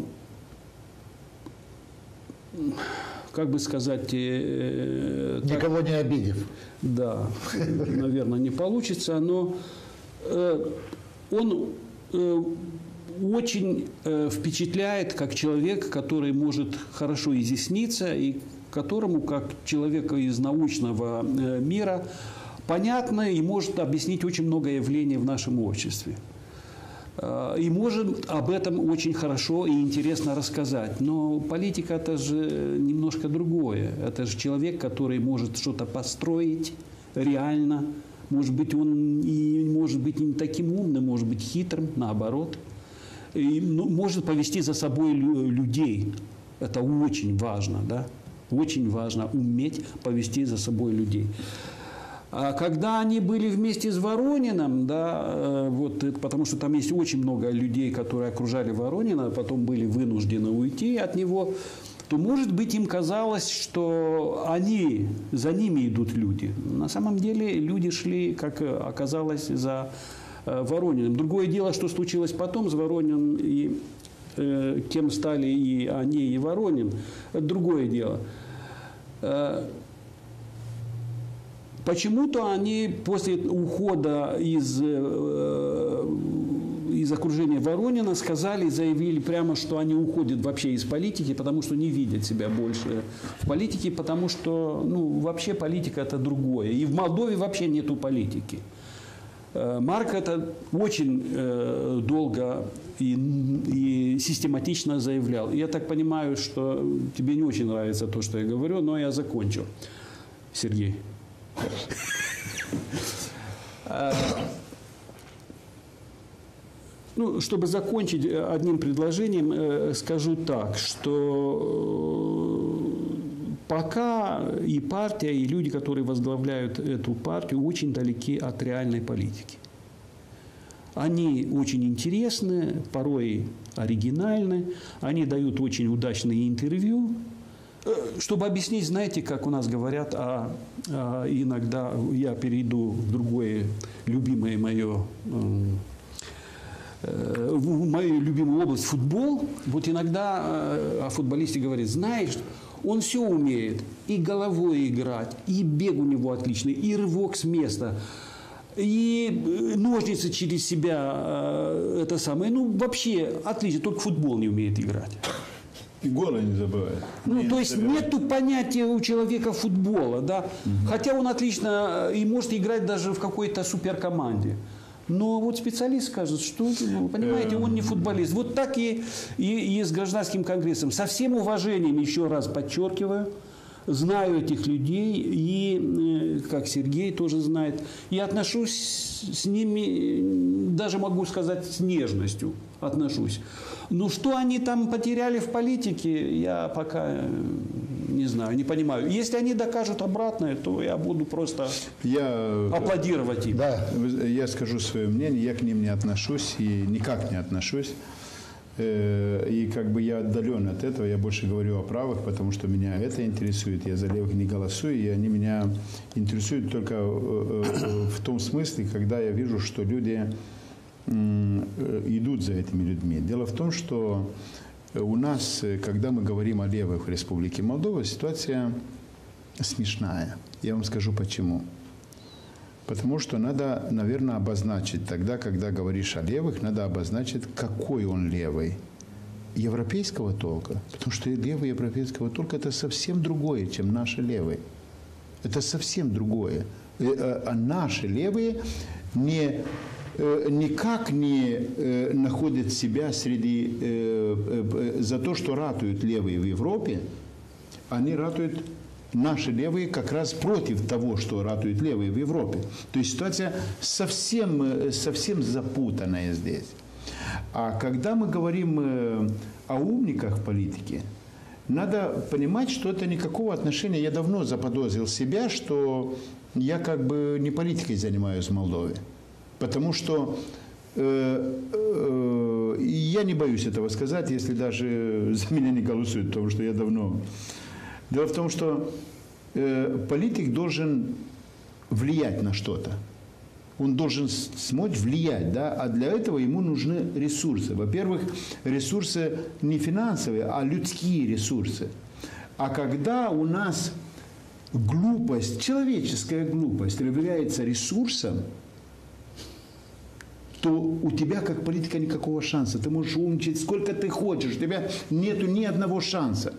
как бы сказать... Никого не обидев. Да, наверное, не получится, но он очень впечатляет как человек, который может хорошо изъясниться и которому, как человеку из научного мира, понятно и может объяснить очень много явлений в нашем обществе. И может об этом очень хорошо и интересно рассказать. Но политика – это же немножко другое. Это же человек, который может что-то построить реально. Может быть, он и может быть не таким умным, может быть хитрым, наоборот. И, ну, может повести за собой людей. Это очень важно, да? Очень важно уметь повести за собой людей. А когда они были вместе с Ворониным, да, вот, потому что там есть очень много людей, которые окружали Воронина, а потом были вынуждены уйти от него, то, может быть, им казалось, что за ними идут люди. На самом деле люди шли, как оказалось, за Ворониным. Другое дело, что случилось потом с Ворониным, и кем стали и они, и Воронин, это другое дело. Почему-то они после ухода из окружения Воронина сказали, заявили прямо, что они уходят вообще из политики, потому что не видят себя больше в политике, потому что, ну, вообще политика – это другое. И в Молдове вообще нету политики. Марк это очень долго и систематично заявлял. Я так понимаю, что тебе не очень нравится то, что я говорю, но я закончу. Сергей. Ну, чтобы закончить одним предложением, скажу так, что пока и партия, и люди, которые возглавляют эту партию, очень далеки от реальной политики. Они очень интересны, порой оригинальны, они дают очень удачные интервью. Чтобы объяснить, знаете, как у нас говорят, иногда я перейду в другое любимое мою любимую область, футбол. Вот иногда о футболисте говорят, знаешь, он все умеет, и головой играть, и бег у него отличный, и рывок с места, и ножницы через себя, это самое, ну вообще отлично, только футбол не умеет играть. И голы не забывает. Ну, то есть нету понятия у человека футбола, да. Угу. Хотя он отлично и может играть даже в какой-то суперкоманде. Но вот специалист скажет, что, понимаете, он не футболист. Вот так и с гражданским конгрессом. Со всем уважением, еще раз подчеркиваю, знаю этих людей, и, как Сергей тоже знает, и отношусь с ними, даже могу сказать, с нежностью отношусь. Но что они там потеряли в политике, я пока не знаю, не понимаю. Если они докажут обратное, то я буду просто аплодировать им. Да, я скажу свое мнение, я к ним не отношусь и никак не отношусь. И как бы я отдален от этого, я больше говорю о правых, потому что меня это интересует, я за левых не голосую, и они меня интересуют только в том смысле, когда я вижу, что люди идут за этими людьми. Дело в том, что у нас, когда мы говорим о левых в Республике Молдова, ситуация смешная. Я вам скажу почему. Потому что надо, наверное, обозначить тогда, когда говоришь о левых, надо обозначить, какой он левый. Европейского толка. Потому что левый европейского толка – это совсем другое, чем наши левые. Это совсем другое. А наши левые никак не находят себя среди за то, что ратуют левые в Европе. Они ратуют, наши левые, как раз против того, что ратуют левые в Европе. То есть ситуация совсем запутанная здесь. А когда мы говорим о умниках в политике, надо понимать, что это никакого отношения. Я давно заподозрил себя, что я как бы не политикой занимаюсь в Молдове. Потому что я не боюсь этого сказать, если даже за меня не голосуют, потому что я давно... Дело в том, что политик должен влиять на что-то. Он должен смочь влиять, да? А для этого ему нужны ресурсы. Во-первых, ресурсы не финансовые, а людские ресурсы. А когда у нас глупость, человеческая глупость является ресурсом, то у тебя как политика никакого шанса. Ты можешь умничать сколько ты хочешь, у тебя нету ни одного шанса.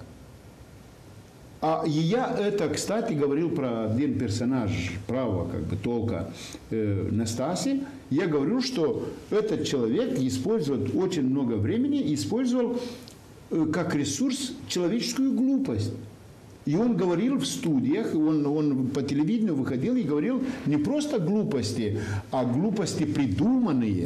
А я это, кстати, говорил про один персонаж правого как бы толка Настаси. Я говорю, что этот человек использует очень много времени, использовал как ресурс человеческую глупость. И он говорил в студиях, он по телевидению выходил и говорил не просто глупости, а глупости придуманные.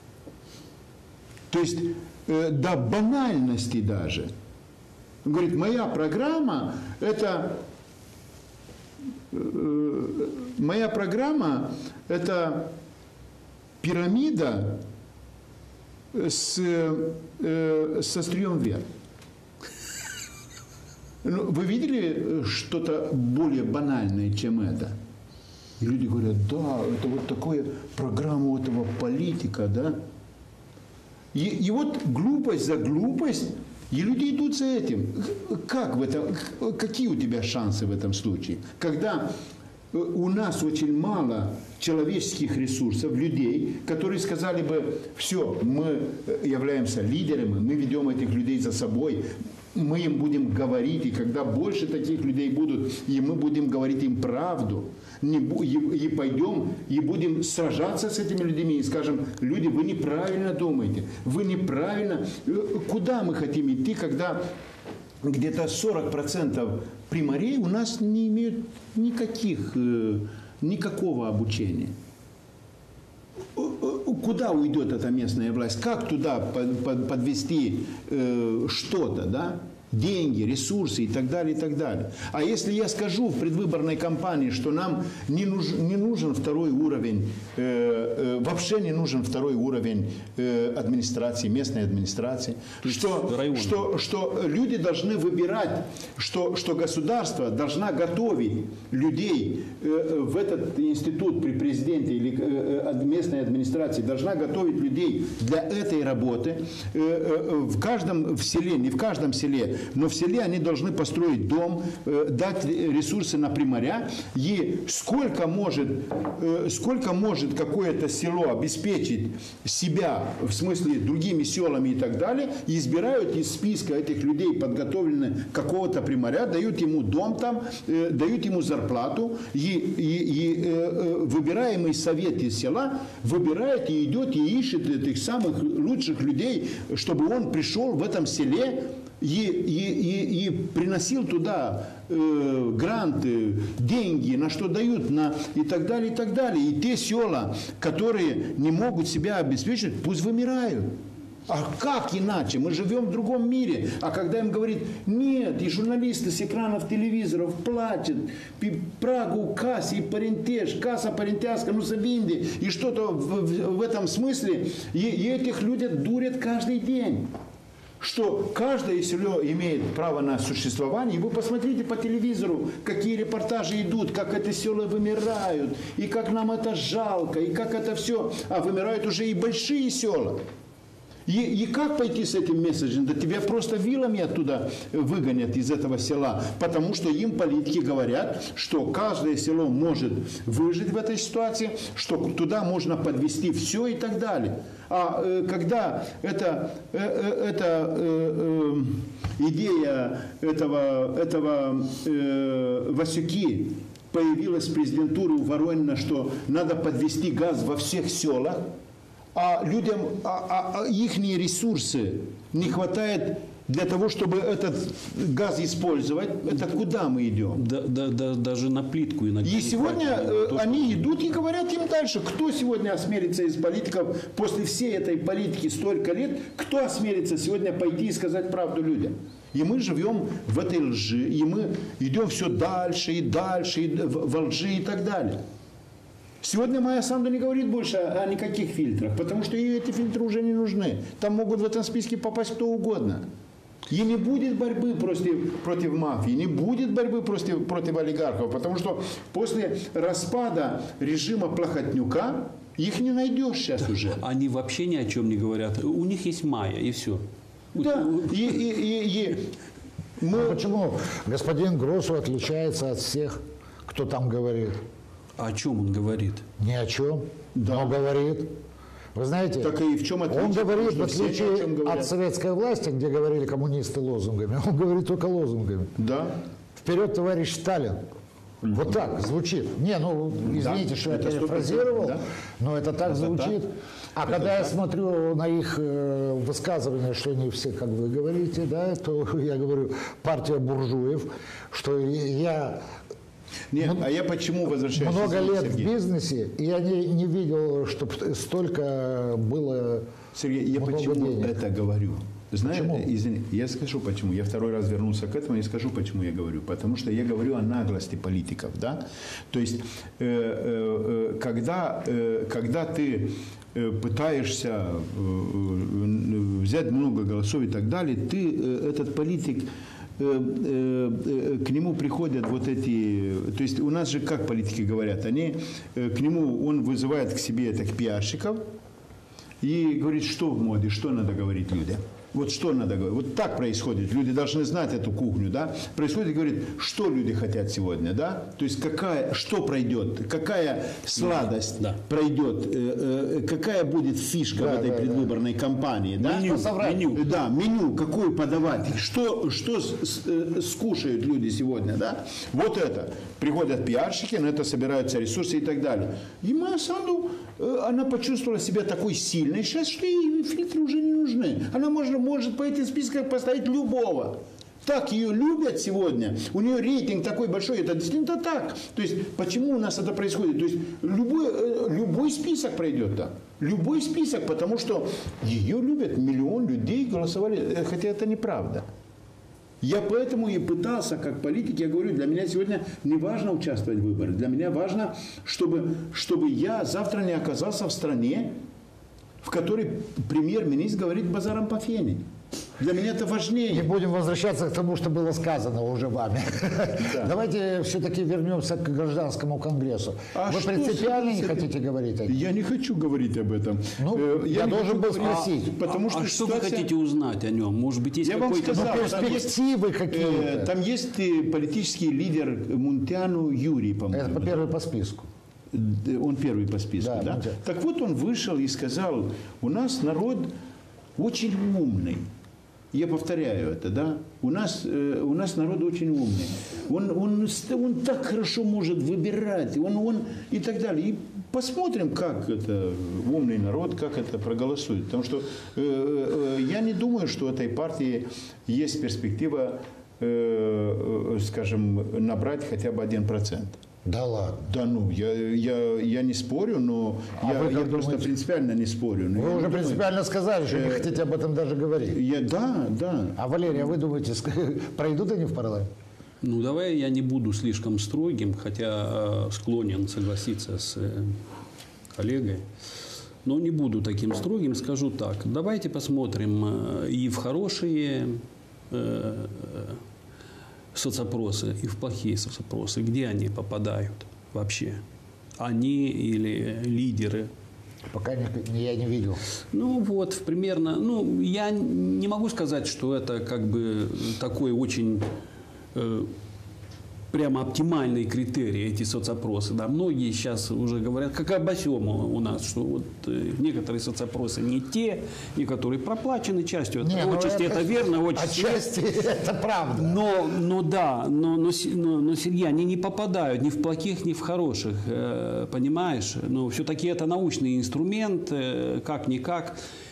То есть до банальности даже. Он говорит, моя программа это пирамида со стрием вверх. Вы видели что-то более банальное, чем это? И люди говорят, да, это вот такая программа у этого политика, да? И вот глупость за глупость, и люди идут за этим. Как в этом, какие у тебя шансы в этом случае? Когда у нас очень мало человеческих ресурсов, людей, которые сказали бы, все, мы являемся лидерами, мы ведем этих людей за собой, мы им будем говорить, и когда больше таких людей будут, и мы будем говорить им правду, и пойдем, и будем сражаться с этими людьми, и скажем, люди, вы неправильно думаете, вы неправильно, куда мы хотим идти, когда где-то 40% примарей у нас не имеют никакого обучения. Куда уйдет эта местная власть? Как туда подвести что-то, да? Деньги, ресурсы и так далее, и так далее. А если я скажу в предвыборной кампании, что нам не нужен второй уровень, вообще не нужен второй уровень администрации, местной администрации, что люди должны выбирать, что государство должна готовить людей в этот институт при президенте или местной администрации, должна готовить людей для этой работы в каждом селе, не в каждом селе, но в селе они должны построить дом, дать ресурсы на примаря. И сколько может какое-то село обеспечить себя, в смысле другими селами и так далее, и избирают из списка этих людей, подготовленных какого-то примаря, дают ему дом там, дают ему зарплату, и выбираемый совет из села выбирает и идет и ищет этих самых лучших людей, чтобы он пришел в этом селе и приносил туда гранты, деньги, на что дают, и так далее, и так далее. И те села, которые не могут себя обеспечить, пусть вымирают. А как иначе? Мы живем в другом мире. А когда им говорят, нет, и журналисты с экранов телевизоров платят, Прагу, касса и парентеж, касса парентяска, ну забинди, и что-то в этом смысле, и этих людей дурят каждый день. что каждое село имеет право на существование. И вы посмотрите по телевизору, какие репортажи идут, как это села вымирают, и как нам это жалко, и как это все. А вымирают уже и большие села. И как пойти с этим месседжем? Да тебя просто вилами оттуда выгонят из этого села, потому что им политики говорят, что каждое село может выжить в этой ситуации, что туда можно подвести все и так далее. А когда эта идея этого Васюки появилась в президентуре у Воронина, что надо подвести газ во всех селах, а людям их ресурсы не хватает для того, чтобы этот газ использовать, это куда мы идем? Даже на плитку иногда. И сегодня они идут и говорят им дальше. Кто сегодня осмелится из политиков после всей этой политики столько лет, кто осмелится сегодня пойти и сказать правду людям? И мы живем в этой лжи, и мы идем все дальше и дальше, и во лжи и так далее. Сегодня Майя Санду не говорит больше о никаких фильтрах, потому что ей эти фильтры уже не нужны. Там могут в этом списке попасть кто угодно. И не будет борьбы против мафии, не будет борьбы против олигархов, потому что после распада режима Плохотнюка их не найдешь сейчас уже. Они вообще ни о чем не говорят. У них есть Майя, и все. Да. Почему господин Гросу отличается от всех, кто там говорит? О чем он говорит? Ни о чем, но говорит. Вы знаете, так и в чем он говорит, в отличие от советской власти, где говорили коммунисты лозунгами, он говорит только лозунгами. Да. Вперед, товарищ Сталин. Вот так звучит. Извините, что я перефразировал, но это так звучит. А когда я смотрю на их высказывания, что они все, как вы говорите, да, то я говорю, партия буржуев, что я... Нет, а я почему возвращаюсь? Много лет в бизнесе, и я не видел, чтобы столько было. Сергей, я почему денег. Это говорю? Знаете, извини, я скажу почему. Я второй раз вернулся к этому и скажу, почему я говорю. Потому что я говорю о наглости политиков. Да? То есть, когда ты пытаешься взять много голосов и так далее, этот политик... к нему приходят вот эти... То есть у нас же как политики говорят? К нему он вызывает к себе этих пиарщиков и говорит, что в моде, что надо говорить людям. Вот что надо говорить. Вот так происходит. Люди должны знать эту кухню, да. Происходит и говорит, что люди хотят сегодня, да. То есть что пройдет, какая сладость пройдет, какая будет фишка в этой предвыборной кампании, да. Меню какое подавать, что скушают люди сегодня, да. Вот это. Приходят пиарщики, на это собираются ресурсы и так далее. И Майя Санду, она почувствовала себя такой сильной сейчас, что ей фильтры уже не нужны. Она может по этим спискам поставить любого. Так ее любят сегодня. У нее рейтинг такой большой. Это действительно так. То есть, почему у нас это происходит? То есть, любой список пройдет так. Любой список, потому что ее любят. Миллион людей голосовали. Хотя это неправда. Я поэтому и пытался, как политик, я говорю, для меня сегодня не важно участвовать в выборах. Для меня важно, чтобы я завтра не оказался в стране, в которой премьер-министр говорит базаром по фене. Для меня это важнее. Не будем возвращаться к тому, что было сказано уже вами. Да. Давайте все-таки вернемся к гражданскому конгрессу. Вы принципиально не хотите говорить о этом? Я не хочу говорить об этом. Я должен был спросить. Что вы хотите узнать о нем? Может быть, есть какой-то... перспективы какие-то. Там есть политический лидер Мунтяну Юрий, по-моему. Это первый по списку. Он первый по списку, да? Так вот он вышел и сказал, у нас народ очень умный. Я повторяю это, да? У нас народ очень умный. Он так хорошо может выбирать, и так далее. И посмотрим, как это умный народ, как это проголосует. Потому что я не думаю, что у этой партии есть перспектива, скажем, набрать хотя бы 1%. Да ладно. Да я не спорю, но я просто принципиально не спорю. Вы уже принципиально сказали, что не хотите об этом даже говорить. Да. А Валерий, а вы думаете, пройдут они в парламент? Давай я не буду слишком строгим, хотя склонен согласиться с коллегой. Но не буду таким строгим, скажу так. Давайте посмотрим и в хорошие соцопросы, и в плохие соцопросы. Где они попадают вообще? Они или лидеры? Пока я не видел. Ну вот, примерно. Ну, я не могу сказать, что это как бы такой очень прямо оптимальные критерии, эти соцопросы. Да, многие сейчас уже говорят, как обо всем у нас, что вот некоторые соцопросы не те, некоторые проплачены частью. Отчасти это верно, отчасти это правда. Но, Сергей, они не попадают ни в плохих, ни в хороших, понимаешь? Но все-таки это научный инструмент, как-никак.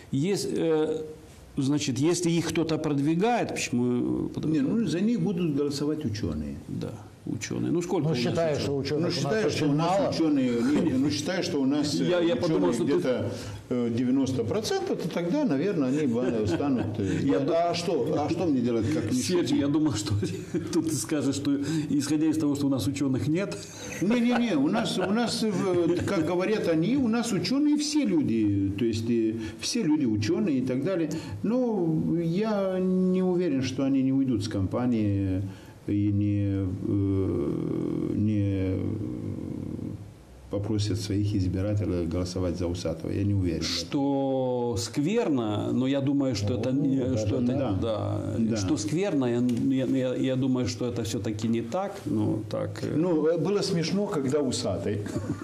Значит, если их кто-то продвигает, почему? Не, ну, за них будут голосовать ученые. Да, ученые. Ну, сколько у нас считаю, что ученых считаю, что у нас мало. Ученые, считаю, что у нас я подумал, что где-то 90%, то тогда, наверное, они станут... А что мне делать, как не Сергей, шутить? я думал, что тут ты скажешь, что исходя из того, что у нас ученых нет. Не, у нас, как говорят они, у нас ученые все люди, то есть все люди ученые и так далее. Но я не уверен, что они не уйдут с кампании и не попросят своих избирателей голосовать за Усатого. Я не уверен. Что скверно, но я думаю, что это не, что это, да. Что скверно, я думаю, что это все-таки не так. Ну, было смешно, когда Усатый.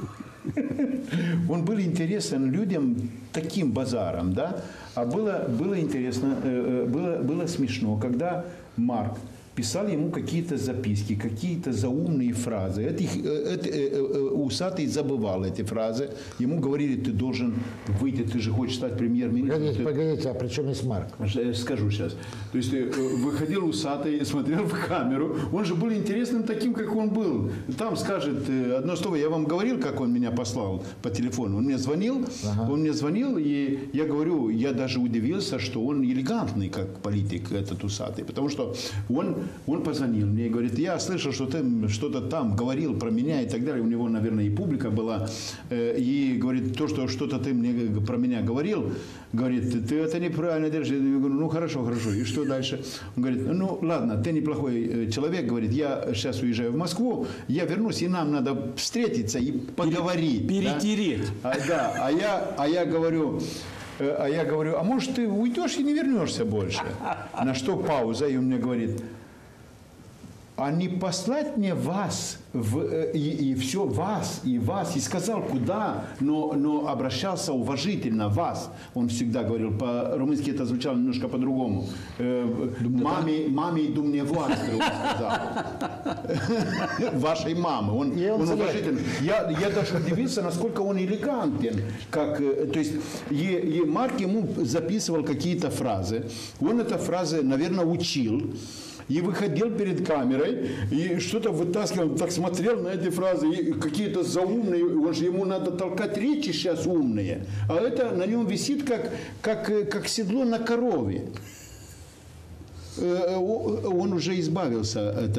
Он был интересен людям таким базаром, да? А было интересно, было смешно, когда Марк писал ему какие-то записки, какие-то заумные фразы. Усатый забывал эти фразы. Ему говорили, ты должен выйти, ты же хочешь стать премьер-министром. Погодите, а при чем есть Марк? Скажу сейчас. То есть выходил Усатый, смотрел в камеру. Он же был интересным таким, как он был. Там скажет одно слово. Я вам говорил, как он меня послал по телефону. Он мне звонил, и я говорю, я даже удивился, что он элегантный, как политик, этот Усатый. Потому что он позвонил мне и говорит, я слышал, что ты что-то там говорил про меня и так далее. У него, наверное, и публика была. И говорит, то, что что-то ты мне про меня говорил, говорит, ты это неправильно держишь. Я говорю, ну хорошо. И что дальше? Он говорит, ну ладно, ты неплохой человек. Говорит, я сейчас уезжаю в Москву, я вернусь, и нам надо встретиться и поговорить. Перетереть. Да? А я говорю, а может ты уйдешь и не вернешься больше? На что пауза, и он мне говорит, а не послать мне вас, и все вас, и сказал, куда, но обращался уважительно, вас. Он всегда говорил, по-румынски это звучало немножко по-другому. Маме и думне власти, он сказал. Вашей мамы. Он уважительно. Я даже удивился, насколько он элегантен. То есть, Марк ему записывал какие-то фразы. Он эти фразы, наверное, учил. И выходил перед камерой, и что-то вытаскивал, так смотрел на эти фразы, и какие-то заумные, ему надо толкать речи сейчас умные, а это на нем висит, как седло на корове. Он уже избавился от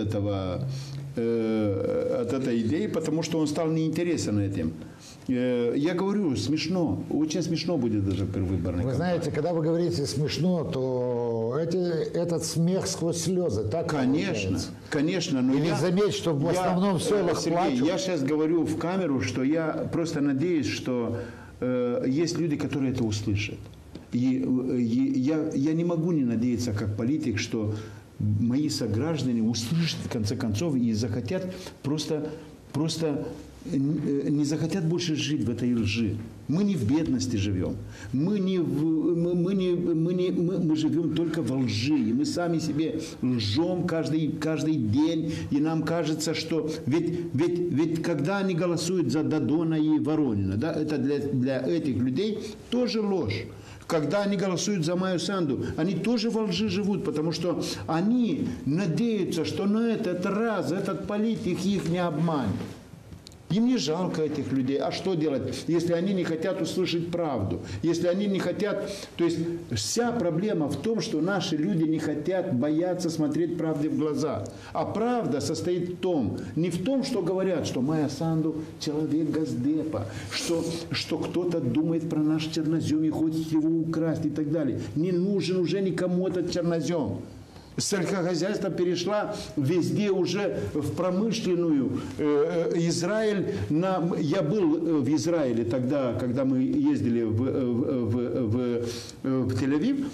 этой идеи, потому что он стал неинтересен этим. Я говорю, смешно, очень смешно будет даже при выборной кампании. Вы знаете, когда вы говорите смешно, то этот смех сквозь слезы, так? Конечно. Но ведь заметь, что в основном в селах плачут. Я сейчас говорю в камеру, что я просто надеюсь, что есть люди, которые это услышат. И я не могу не надеяться, как политик, что мои сограждане услышат в конце концов и захотят просто не захотят больше жить в этой лжи. Мы не в бедности живем. Мы живем только во лжи. И мы сами себе лжем каждый день. И нам кажется, что ведь когда они голосуют за Додона и Воронина, да, это для этих людей тоже ложь. Когда они голосуют за Майю Санду, они тоже во лжи живут, потому что они надеются, что на этот раз этот политик их не обманет. Им не жалко этих людей. А что делать, если они не хотят услышать правду? Если они не хотят... То есть вся проблема в том, что наши люди не хотят, боятся смотреть правде в глаза. А правда состоит в том, не в том, что говорят, что Майя Санду человек Госдепа, что кто-то думает про наш чернозем и хочет его украсть и так далее. Не нужен уже никому этот чернозем. Сельскохозяйство перешла везде уже в промышленную. Израиль, я был в Израиле тогда, когда мы ездили в Тель-Авив,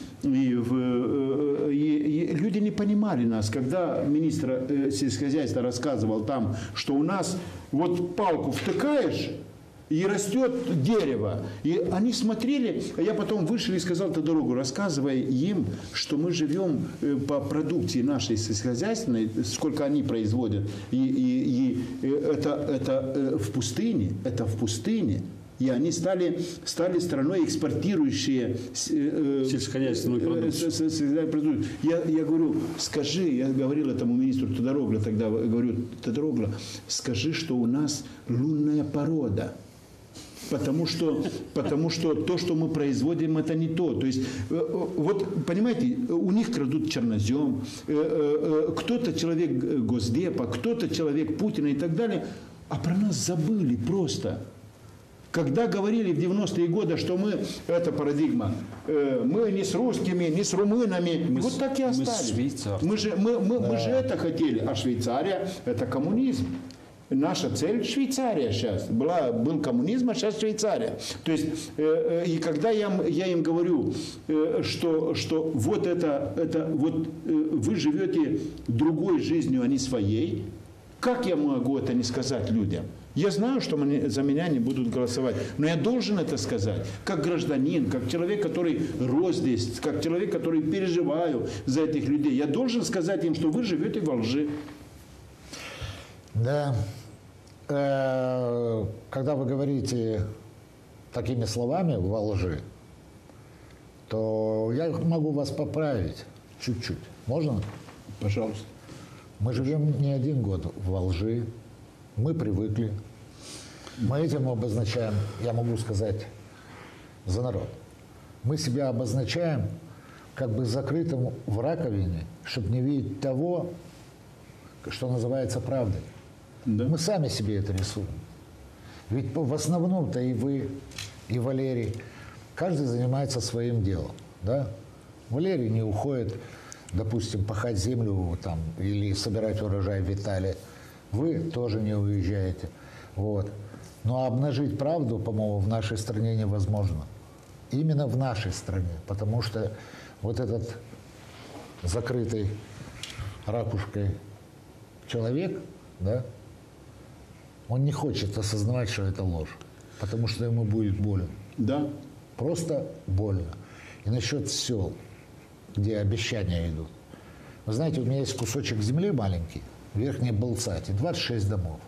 и люди не понимали нас. Когда министр сельскохозяйства рассказывал там, что у нас вот палку втыкаешь, и растет дерево. И они смотрели, а я потом вышел и сказал эту дорогу, рассказывая им, что мы живем по продукции нашей сельскохозяйственной, сколько они производят. И это в пустыне, И они стали страной, экспортирующей сельскохозяйственную продукцию. Я говорю, скажи, я говорил этому министру Тодорогла тогда, говорю, Тодорогла, скажи, что у нас лунная порода. Потому что то, что мы производим, это не то. То есть, вот, понимаете, у них крадут чернозем, кто-то человек Госдепа, кто-то человек Путина и так далее, а про нас забыли просто. Когда говорили в 90-е годы, что мы, это парадигма, мы не с русскими, не с румынами, вот так и остались. Мы же это хотели, а Швейцария – это коммунизм. Наша цель – Швейцария сейчас. Был коммунизм, а сейчас Швейцария. То есть, и когда я им говорю, что вот вот вы живете другой жизнью, а не своей, как я могу это не сказать людям? Я знаю, что за меня не будут голосовать, но я должен это сказать, как гражданин, как человек, который рос здесь, как человек, который переживаю за этих людей. Я должен сказать им, что вы живете во лжи. Да. Когда вы говорите такими словами во лжи, то я могу вас поправить чуть-чуть. Можно? Пожалуйста. Мы живем не один год во лжи. Мы привыкли. Мы этим обозначаем, я могу сказать, за народ. Мы себя обозначаем как бы закрытым в раковине, чтобы не видеть того, что называется правдой. Да. Мы сами себе это рисуем. Ведь в основном-то и вы, и Валерий, каждый занимается своим делом. Да? Валерий не уходит, допустим, пахать землю там, или собирать урожай в Италии. Вы тоже не уезжаете. Вот. Но обнажить правду, по-моему, в нашей стране невозможно. Именно в нашей стране. Потому что вот этот закрытый ракушкой человек, да, он не хочет осознавать, что это ложь. Потому что ему будет больно. Да. Просто больно. И насчет сел, где обещания идут. Вы знаете, у меня есть кусочек земли маленький, в Верхней Балцате, 26 домов.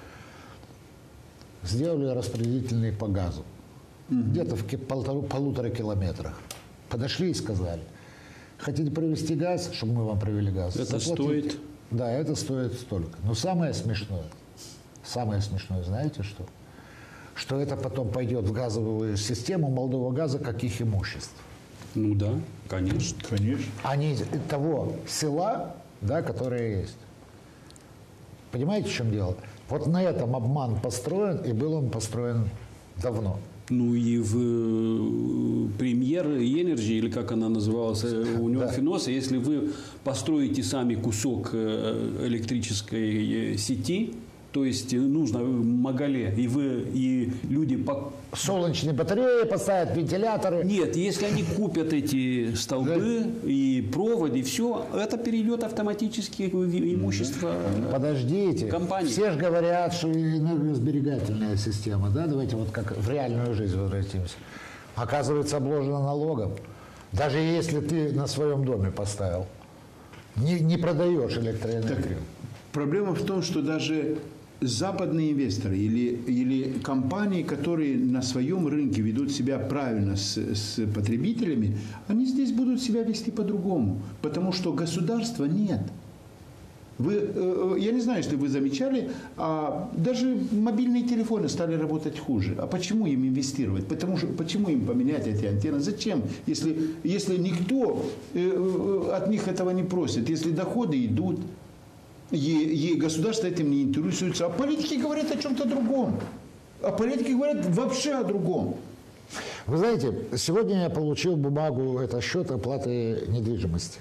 Сделали распределительные по газу. Где-то в 1,5 километрах. Подошли и сказали, хотите привезти газ, чтобы мы вам привели газ? Это стоит? Да, это стоит столько. Но самое смешное, знаете что? Что это потом пойдет в газовую систему Молдова газа как их имущество. Ну да, конечно. Конечно. А не того села, да, которое есть. Понимаете, в чем дело? Вот на этом обман построен, и был он построен давно. Ну и в Премьер Energy, или как она называлась, у него Финоса, если вы построите сами кусок электрической сети, то есть нужно Магале, и люди... Солнечные батареи поставят, вентиляторы. Нет, если они купят эти столбы и провод, и все, это перейдет автоматически в имущество Подождите. компании. Все же говорят, что энергосберегательная система, да, давайте вот как в реальную жизнь возвратимся, оказывается обложена налогом. Даже если ты на своем доме поставил, не продаешь электроэнергию. Так, проблема в том, что даже западные инвесторы или компании, которые на своем рынке ведут себя правильно с потребителями, они здесь будут себя вести по-другому, потому что государства нет. Я не знаю, если вы замечали, даже мобильные телефоны стали работать хуже. А почему им инвестировать? Почему им поменять эти антенны? Зачем? Если никто от них этого не просит, если доходы идут, и государство этим не интересуется, а политики говорят о чем-то другом. А политики говорят вообще о другом. Вы знаете, сегодня я получил бумагу, это счет оплаты недвижимости.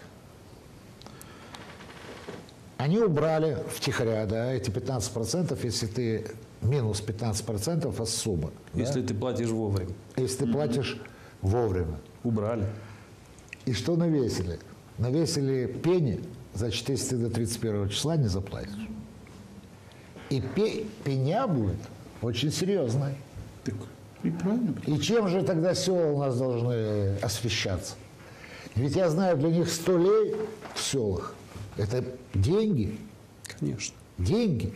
Они убрали втихаря, да, эти 15%, если ты минус 15% от суммы. Если да? ты платишь вовремя. Если ты платишь вовремя. Убрали. И что навесили? Навесили пени, значит, если ты до 31 числа не заплатишь. И пеня будет очень серьезной. Так, и правильно. И чем же тогда села у нас должны освещаться? Ведь я знаю, для них 100 лей в селах – это деньги. Конечно. Деньги.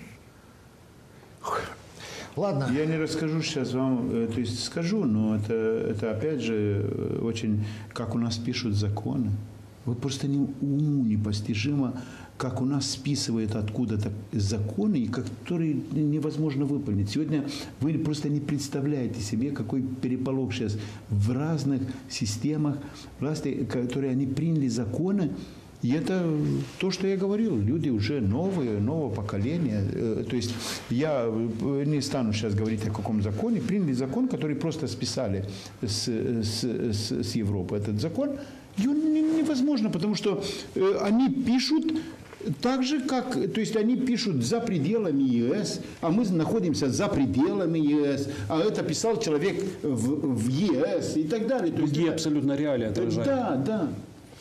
Ладно. Я не расскажу сейчас вам, то есть скажу, но это опять же очень, как у нас пишут законы. Вот просто уму непостижимо, как у нас списывают откуда-то законы, которые невозможно выполнить. Сегодня вы просто не представляете себе, какой переполох сейчас в разных системах власти, которые они приняли законы. И это то, что я говорил. Люди уже нового поколения. То есть я не стану сейчас говорить о каком законе. Приняли закон, который просто списали с Европы. Этот закон, его невозможно, потому что они пишут так же, как... То есть они пишут за пределами ЕС, а мы находимся за пределами ЕС, а это писал человек в ЕС и так далее. Другие абсолютно реалии отражают. Да.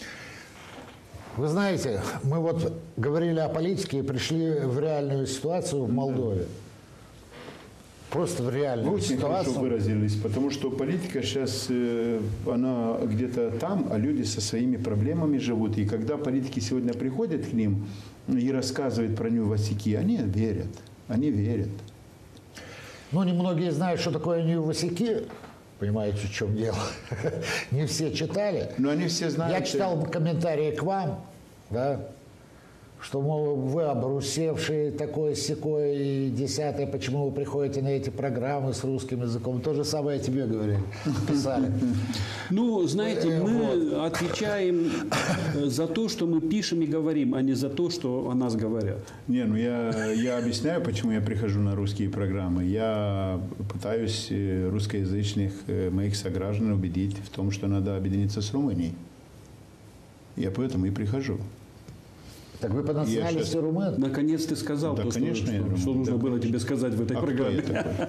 Вы знаете, мы вот говорили о политике и пришли в реальную ситуацию в Молдове. Просто в реальную Вы очень ситуацию. хорошо выразились, потому что политика сейчас, она где-то там, а люди со своими проблемами живут. И когда политики сегодня приходят к ним и рассказывают про нью-васики, они верят. Ну, немногие знают, что такое нью-васики. Понимаете, в чем дело? Не все читали. Но они все знают. Я читал комментарии к вам, да, что, мол, вы обрусевшие, такое-сякое и десятое, почему вы приходите на эти программы с русским языком. То же самое тебе говорили, писали. Ну, знаете, мы отвечаем за то, что мы пишем и говорим, а не за то, что о нас говорят. Не, ну я объясняю, почему я прихожу на русские программы. Я пытаюсь русскоязычных моих сограждан убедить в том, что надо объединиться с Румынией. Я поэтому и прихожу. Так вы по национальности румын? Наконец ты сказал Да, то, конечно, что нужно было тебе сказать в этой программе.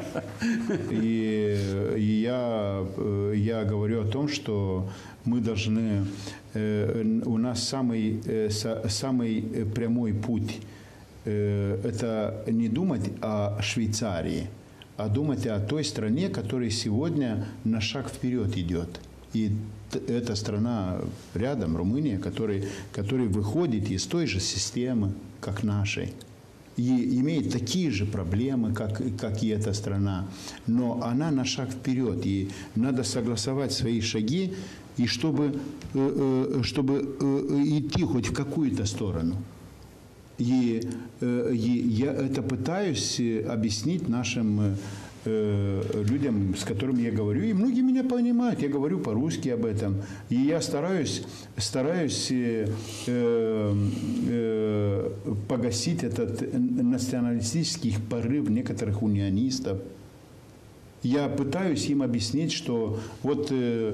И я говорю о том, что мы должны... У нас самый прямой путь это не думать о Швейцарии, а думать о той стране, которая сегодня на шаг вперед идет. И эта страна рядом, Румыния, которая выходит из той же системы, как нашей, и имеет такие же проблемы, как и эта страна. Но она на шаг вперед, и надо согласовать свои шаги, и чтобы идти хоть в какую-то сторону. И я это пытаюсь объяснить нашим людям, с которыми я говорю, и многие меня понимают, я говорю по-русски об этом, и я стараюсь погасить этот националистический порыв некоторых унионистов. Я пытаюсь им объяснить, что вот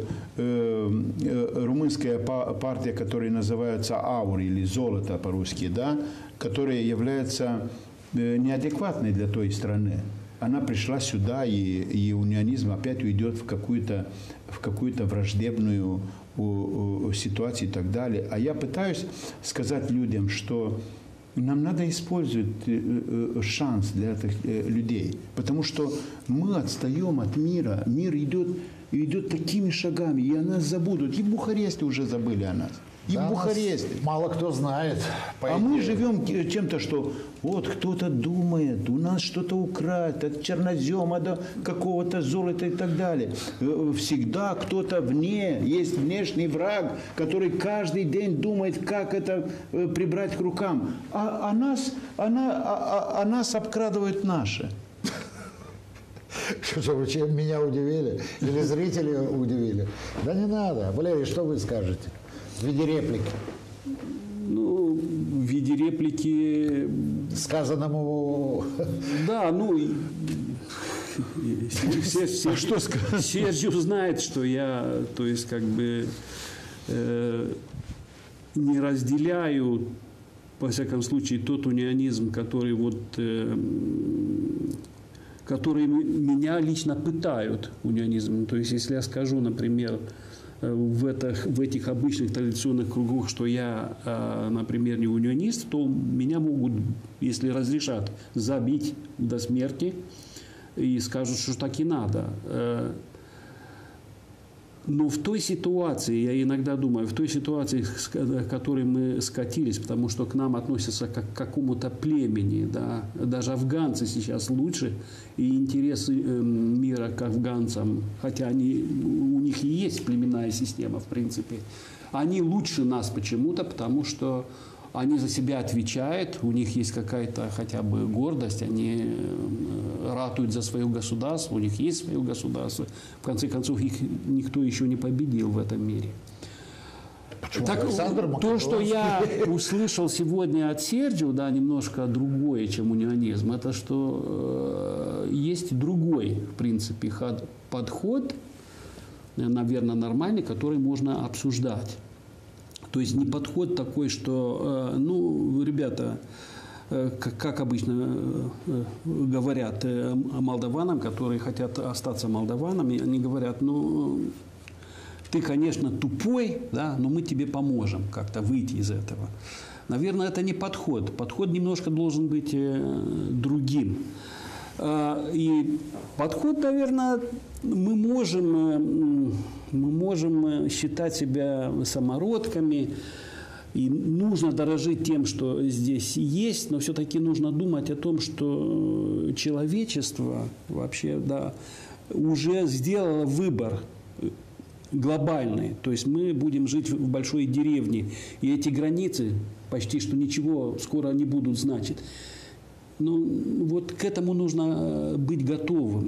румынская партия, которая называется «Аур» или «Золото» по-русски, да, которая является неадекватной для той страны, она пришла сюда, и унионизм опять уйдет в какую-то враждебную ситуацию и так далее. А я пытаюсь сказать людям, что нам надо использовать шанс для этих людей, потому что мы отстаем от мира. Мир идет такими шагами, и о нас забудут. И в Бухаресте уже забыли о нас. И Да, в Бухаресте. Мало кто знает. по А мы идее. живем чем-то, что вот кто-то думает, у нас что-то украсть от чернозема до какого-то золота и так далее. Всегда кто-то вне, есть внешний враг, который каждый день думает, как это прибрать к рукам. А нас обкрадывают наши. Что вы меня удивили? Или зрители удивили? Да не надо. Валерий, что вы скажете? В виде реплики. Ну, в виде реплики... Сказанному... Да, ну... Что сказать? Серджио знает, что я, то есть, как бы, не разделяю, во всяком случае, тот унионизм, который вот... которые меня лично пытают унионизмом. То есть, если я скажу, например, в этих обычных традиционных кругах, что я, например, не унионист, то меня могут, если разрешат, забить до смерти и скажут, что так и надо. Но в той ситуации, я иногда думаю, в той ситуации, к которой мы скатились, потому что к нам относятся как к какому-то племени, да, даже афганцы сейчас лучше, и интересы мира к афганцам, хотя у них и есть племенная система, в принципе, они лучше нас почему-то, потому что они за себя отвечают, у них есть какая-то хотя бы гордость, они ратуют за свое государство, у них есть свое государство. В конце концов, их никто еще не победил в этом мире. Так, то, что я услышал сегодня от Серджио, да, немножко другое, чем унионизм, это что есть другой, в принципе, подход, наверное, нормальный, который можно обсуждать. То есть не подход такой, что, ну, ребята, как обычно говорят молдаванам, которые хотят остаться молдаванами, они говорят, ну, ты, конечно, тупой, да, но мы тебе поможем как-то выйти из этого. Наверное, это не подход. Подход немножко должен быть другим. И подход, наверное, мы можем считать себя самородками, и нужно дорожить тем, что здесь есть, но все-таки нужно думать о том, что человечество вообще, да, уже сделало выбор глобальный. То есть мы будем жить в большой деревне, и эти границы почти что ничего скоро не будут значить. Ну, вот к этому нужно быть готовым.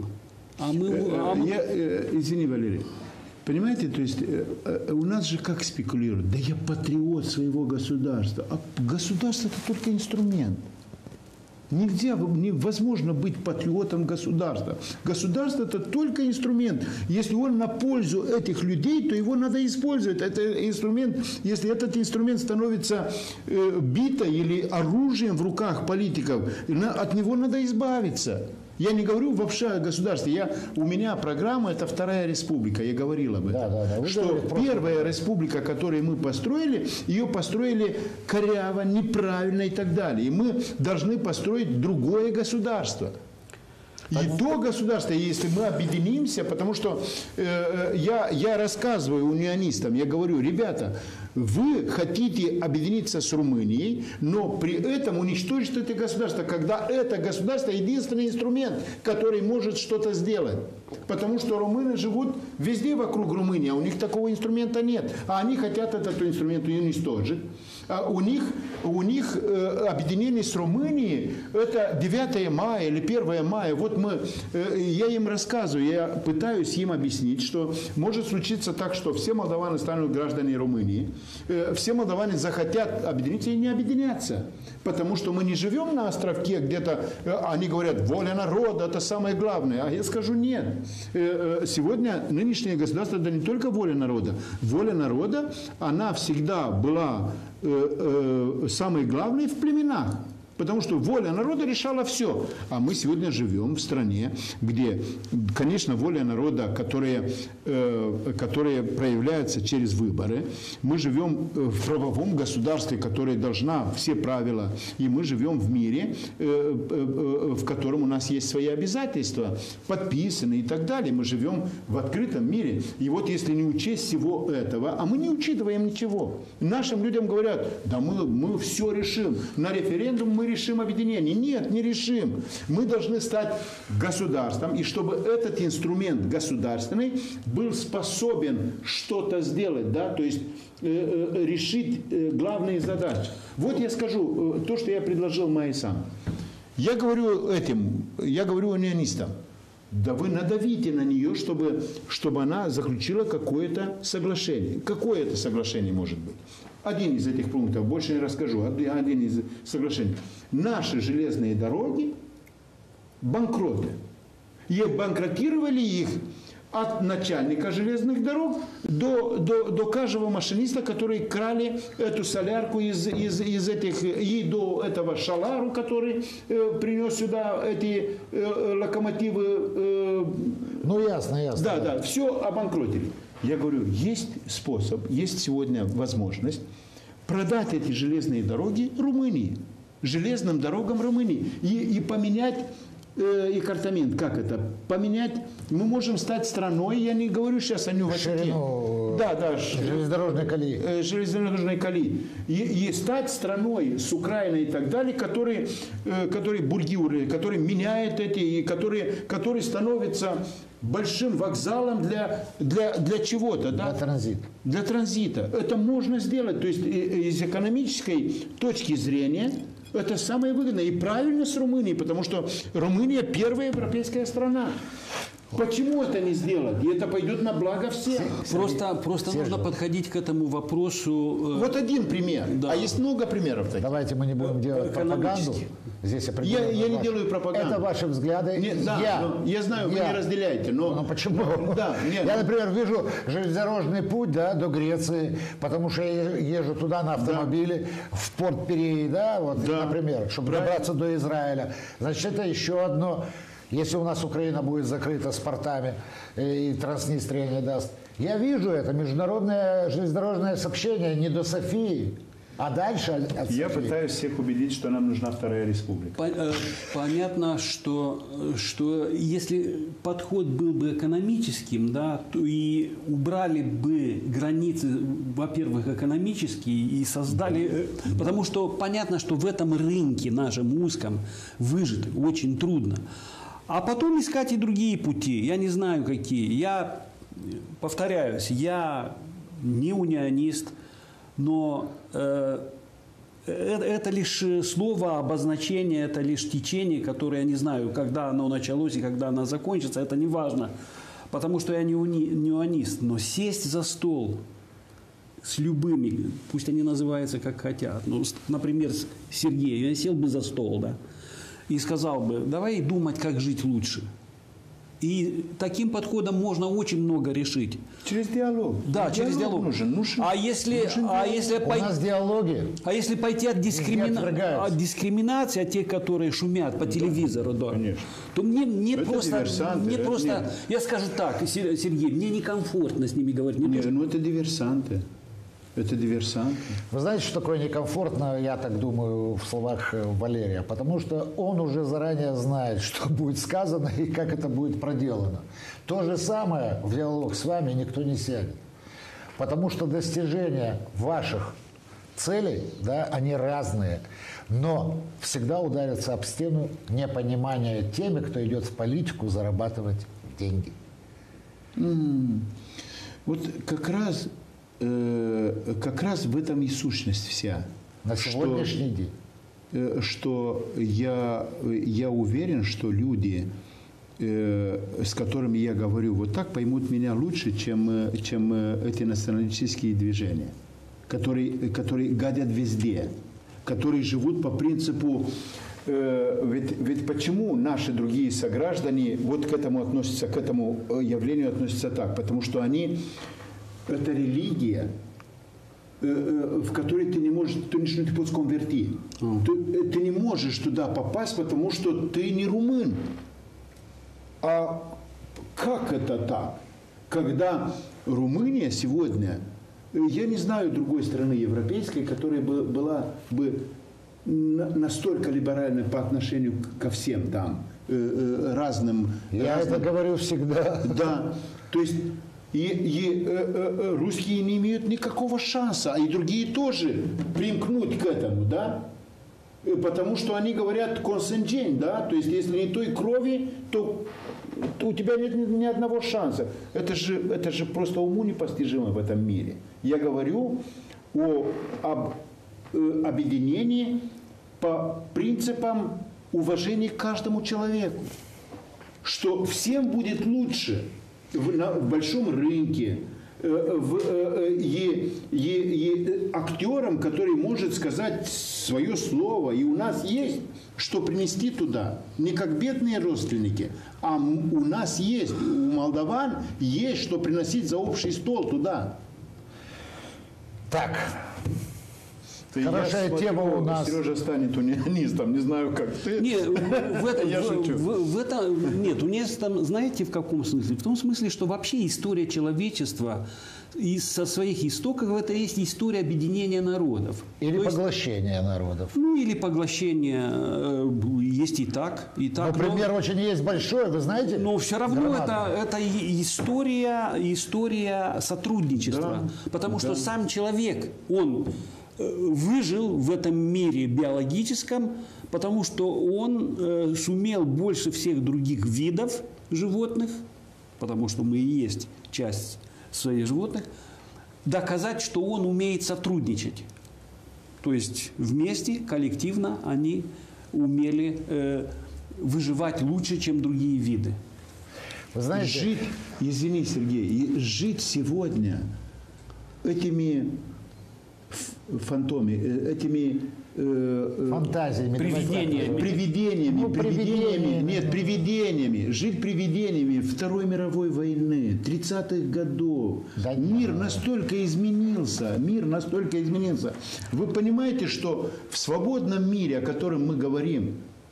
Извини, Валерий. Понимаете, то есть у нас же как спекулируют? Да я патриот своего государства. А государство – это только инструмент. Невозможно быть патриотом государства. Государство – это только инструмент. Если он на пользу этих людей, то его надо использовать. Это инструмент, если этот инструмент становится битой или оружием в руках политиков, от него надо избавиться. Я не говорю вообще о государстве. У меня программа – это Вторая Республика. Я говорил об этом. Да. Что первая республика, которую мы построили, ее построили коряво, неправильно и так далее. И мы должны построить другое государство. И то государство, если мы объединимся, потому что я рассказываю унионистам, я говорю, ребята, вы хотите объединиться с Румынией, но при этом уничтожить это государство, когда это государство единственный инструмент, который может что-то сделать. Потому что румыны живут везде вокруг Румынии, а у них такого инструмента нет. А они хотят этот инструмент уничтожить. А у них объединение с Румынией – это 9 мая или 1 мая. Вот я им рассказываю, я пытаюсь им объяснить, что может случиться так, что все молдаваны станут гражданами Румынии, все молдаване захотят объединиться и не объединятся. Потому что мы не живем на островке, где-то они говорят, воля народа – это самое главное. А я скажу, нет. Сегодня нынешнее государство – это не только воля народа. Воля народа, она всегда была самой главной в племенах. Потому что воля народа решала все. А мы сегодня живем в стране, где, конечно, воля народа, которые проявляются через выборы. Мы живем в правовом государстве, которое должна все правила. И мы живем в мире, в котором у нас есть свои обязательства, подписаны и так далее. Мы живем в открытом мире. И вот если не учесть всего этого, а мы не учитываем ничего. Нашим людям говорят, да мы все решим. На референдум мы решим объединение. Нет, не решим. Мы должны стать государством, и чтобы этот инструмент государственный был способен что-то сделать, да, то есть решить главные задачи. Вот я скажу то, что я предложил Майсан. Я говорю унионистам, да вы надавите на нее, чтобы она заключила какое-то соглашение. Какое это соглашение может быть? Один из этих пунктов, больше не расскажу, один из соглашений. Наши железные дороги банкроты. И банкротировали их от начальника железных дорог до каждого машиниста, которые крали эту солярку из этих, и до этого Шалару, который принес сюда эти локомотивы. Ну, ясно. Да, все обанкротили. Я говорю, есть способ, есть сегодня возможность продать эти железные дороги Румынии, железным дорогам Румынии и поменять и картамент, как это? Поменять, мы можем стать страной, я не говорю сейчас о Нью-Ватике. Железнодорожной колеи. Железнодорожной колеи. И стать страной с Украиной и так далее, которые бургиуры, которые меняют эти, и которые становятся большим вокзалом для чего-то. Да? Для транзита. Для транзита. Это можно сделать. То есть из экономической точки зрения это самое выгодное. И правильно с Румынией, потому что Румыния первая европейская страна. Почему это не сделать? И это пойдет на благо всех. Просто нужно подходить к этому вопросу. Вот один пример. Да. А есть много примеров таких. Давайте мы не будем делать пропаганду. Здесь я не делаю пропаганду. Это ваши взгляды. Я знаю, вы не разделяете. Но почему? Я, например, вижу железнодорожный путь до Греции, потому что я езжу туда на автомобиле, в порт Пирей, например, чтобы добраться до Израиля. Значит, это еще одно. Если у нас Украина будет закрыта с портами и Транснистрия не даст. Я вижу это, международное железнодорожное сообщение не до Софии, а дальше от Софии. Я пытаюсь всех убедить, что нам нужна вторая республика. Понятно, что если подход был бы экономическим, да, то и убрали бы границы, во-первых, экономические, и создали... Потому что понятно, что в этом рынке нашем узком выжить очень трудно. А потом искать и другие пути. Я не знаю, какие. Я повторяюсь, я не унионист, но это лишь слово, обозначение, это лишь течение, которое я не знаю, когда оно началось и когда оно закончится. Это не важно, потому что я не унионист. Но сесть за стол с любыми, пусть они называются как хотят, ну, например, с Сергеем, я сел бы за стол, да, и сказал бы, давай думать, как жить лучше. И таким подходом можно очень много решить. Через диалог. Да, через диалог. Нужен. У нас диалоги. А если пойти от дискриминации, от тех, которые шумят по телевизору, то мне просто, я скажу так, Сергей, мне некомфортно с ними говорить. Это диверсанты. Это диверсанты. Вы знаете, что такое некомфортно, я так думаю, в словах Валерия? Потому что он уже заранее знает, что будет сказано и как это будет проделано. То же самое в диалог с вами никто не сядет. Потому что достижения ваших целей, они разные. Но всегда ударятся об стену непонимание теми, кто идет в политику зарабатывать деньги. Вот как раз в этом и сущность вся. На сегодняшний день. Что я уверен, что люди, с которыми я говорю вот так, поймут меня лучше, чем эти националистические движения, которые гадят везде, которые живут по принципу, ведь почему наши другие сограждане вот к этому явлению относятся так? Потому что это религия, в который ты не можешь, ты не pueți converti. Ты не можешь туда попасть, потому что ты не румын. А как это так? Когда Румыния сегодня, я не знаю другой страны европейской, которая была бы настолько либеральной по отношению ко всем там разным. Я это говорю всегда. Да, то есть русские не имеют никакого шанса, а и другие тоже примкнуть к этому, да? Потому что они говорят консенджень, да? То есть если не той крови, то у тебя нет ни одного шанса. Это же просто уму непостижимо в этом мире. Я говорю об объединении по принципам уважения к каждому человеку. Что всем будет лучше в большом рынке, актером, который может сказать свое слово. И у нас есть что принести туда. Не как бедные родственники, а у нас есть, у молдаван есть что приносить за общий стол туда. Так. Хорошая тема у нас. Сережа станет унионистом, не знаю, как ты. Нет, Я шучу. Нет, унионистом, знаете, в каком смысле? В том смысле, что вообще история человечества со своих истоков это есть история объединения народов. Или поглощения народов. Ну, или поглощение есть и так, и так. Но пример очень есть большой, вы знаете? Но все равно это история сотрудничества. Да, потому что сам человек, он выжил в этом мире биологическом, потому что он сумел больше всех других видов животных, потому что мы и есть часть своих животных, доказать, что он умеет сотрудничать. То есть вместе, коллективно они умели выживать лучше, чем другие виды. Вы знаете, жить, извини, Сергей, жить сегодня этими этими фантазиями, привидениями, жить привидениями Второй мировой войны, 30-х годов. Да, мир настолько изменился. Вы понимаете, что в свободном мире, о котором мы говорим,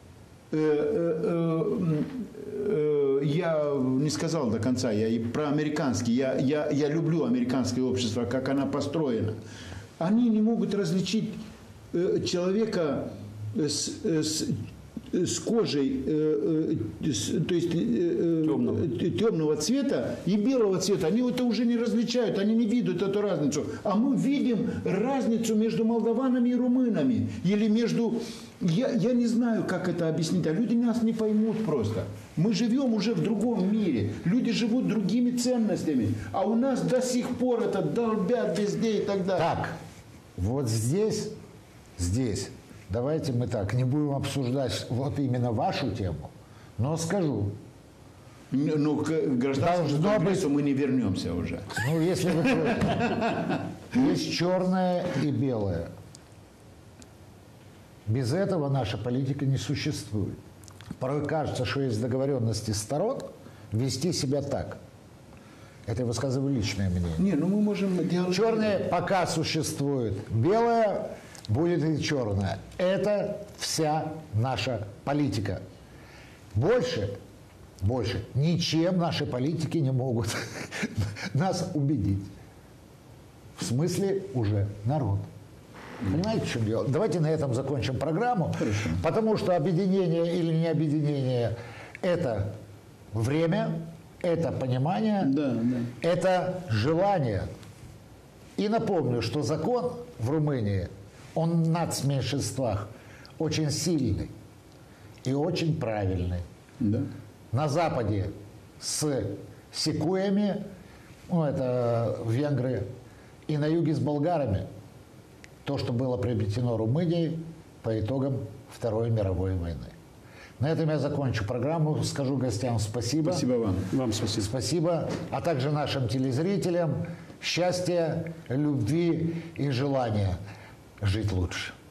я не сказал до конца, я и про американский, я люблю американское общество, как оно построено. Они не могут различить человека с кожей, то есть темного цвета и белого цвета. Они это уже не различают, они не видят эту разницу. А мы видим разницу между молдаванами и румынами. Или между... Я не знаю, как это объяснить, а люди нас не поймут просто. Мы живем уже в другом мире. Люди живут другими ценностями. А у нас до сих пор это долбят везде и так далее. Так, вот здесь, давайте мы так, не будем обсуждать вот именно вашу тему, но скажу. Ну, к гражданскому прогрессу мы не вернемся уже. Ну, если вы есть черное и белое. Без этого наша политика не существует. Порой кажется, что есть договоренности сторон вести себя так. Это я высказываю личное мнение. Не, ну мы можем делать... Черное пока существует. Белое будет и черное. Это вся наша политика. Больше ничем наши политики не могут нас убедить. В смысле уже народ. Понимаете, в чем дело? Давайте на этом закончим программу. Хорошо. Потому что объединение или не объединение – это время, это понимание, это желание. И напомню, что закон в Румынии, он в нацменьшинствах очень сильный и очень правильный. Да. На Западе с секуями, ну, это венгры, и на юге с болгарами. То, что было приобретено Румынией по итогам Второй мировой войны. На этом я закончу программу. Скажу гостям спасибо. Спасибо вам. Вам спасибо. Спасибо. А также нашим телезрителям счастья, любви и желания жить лучше.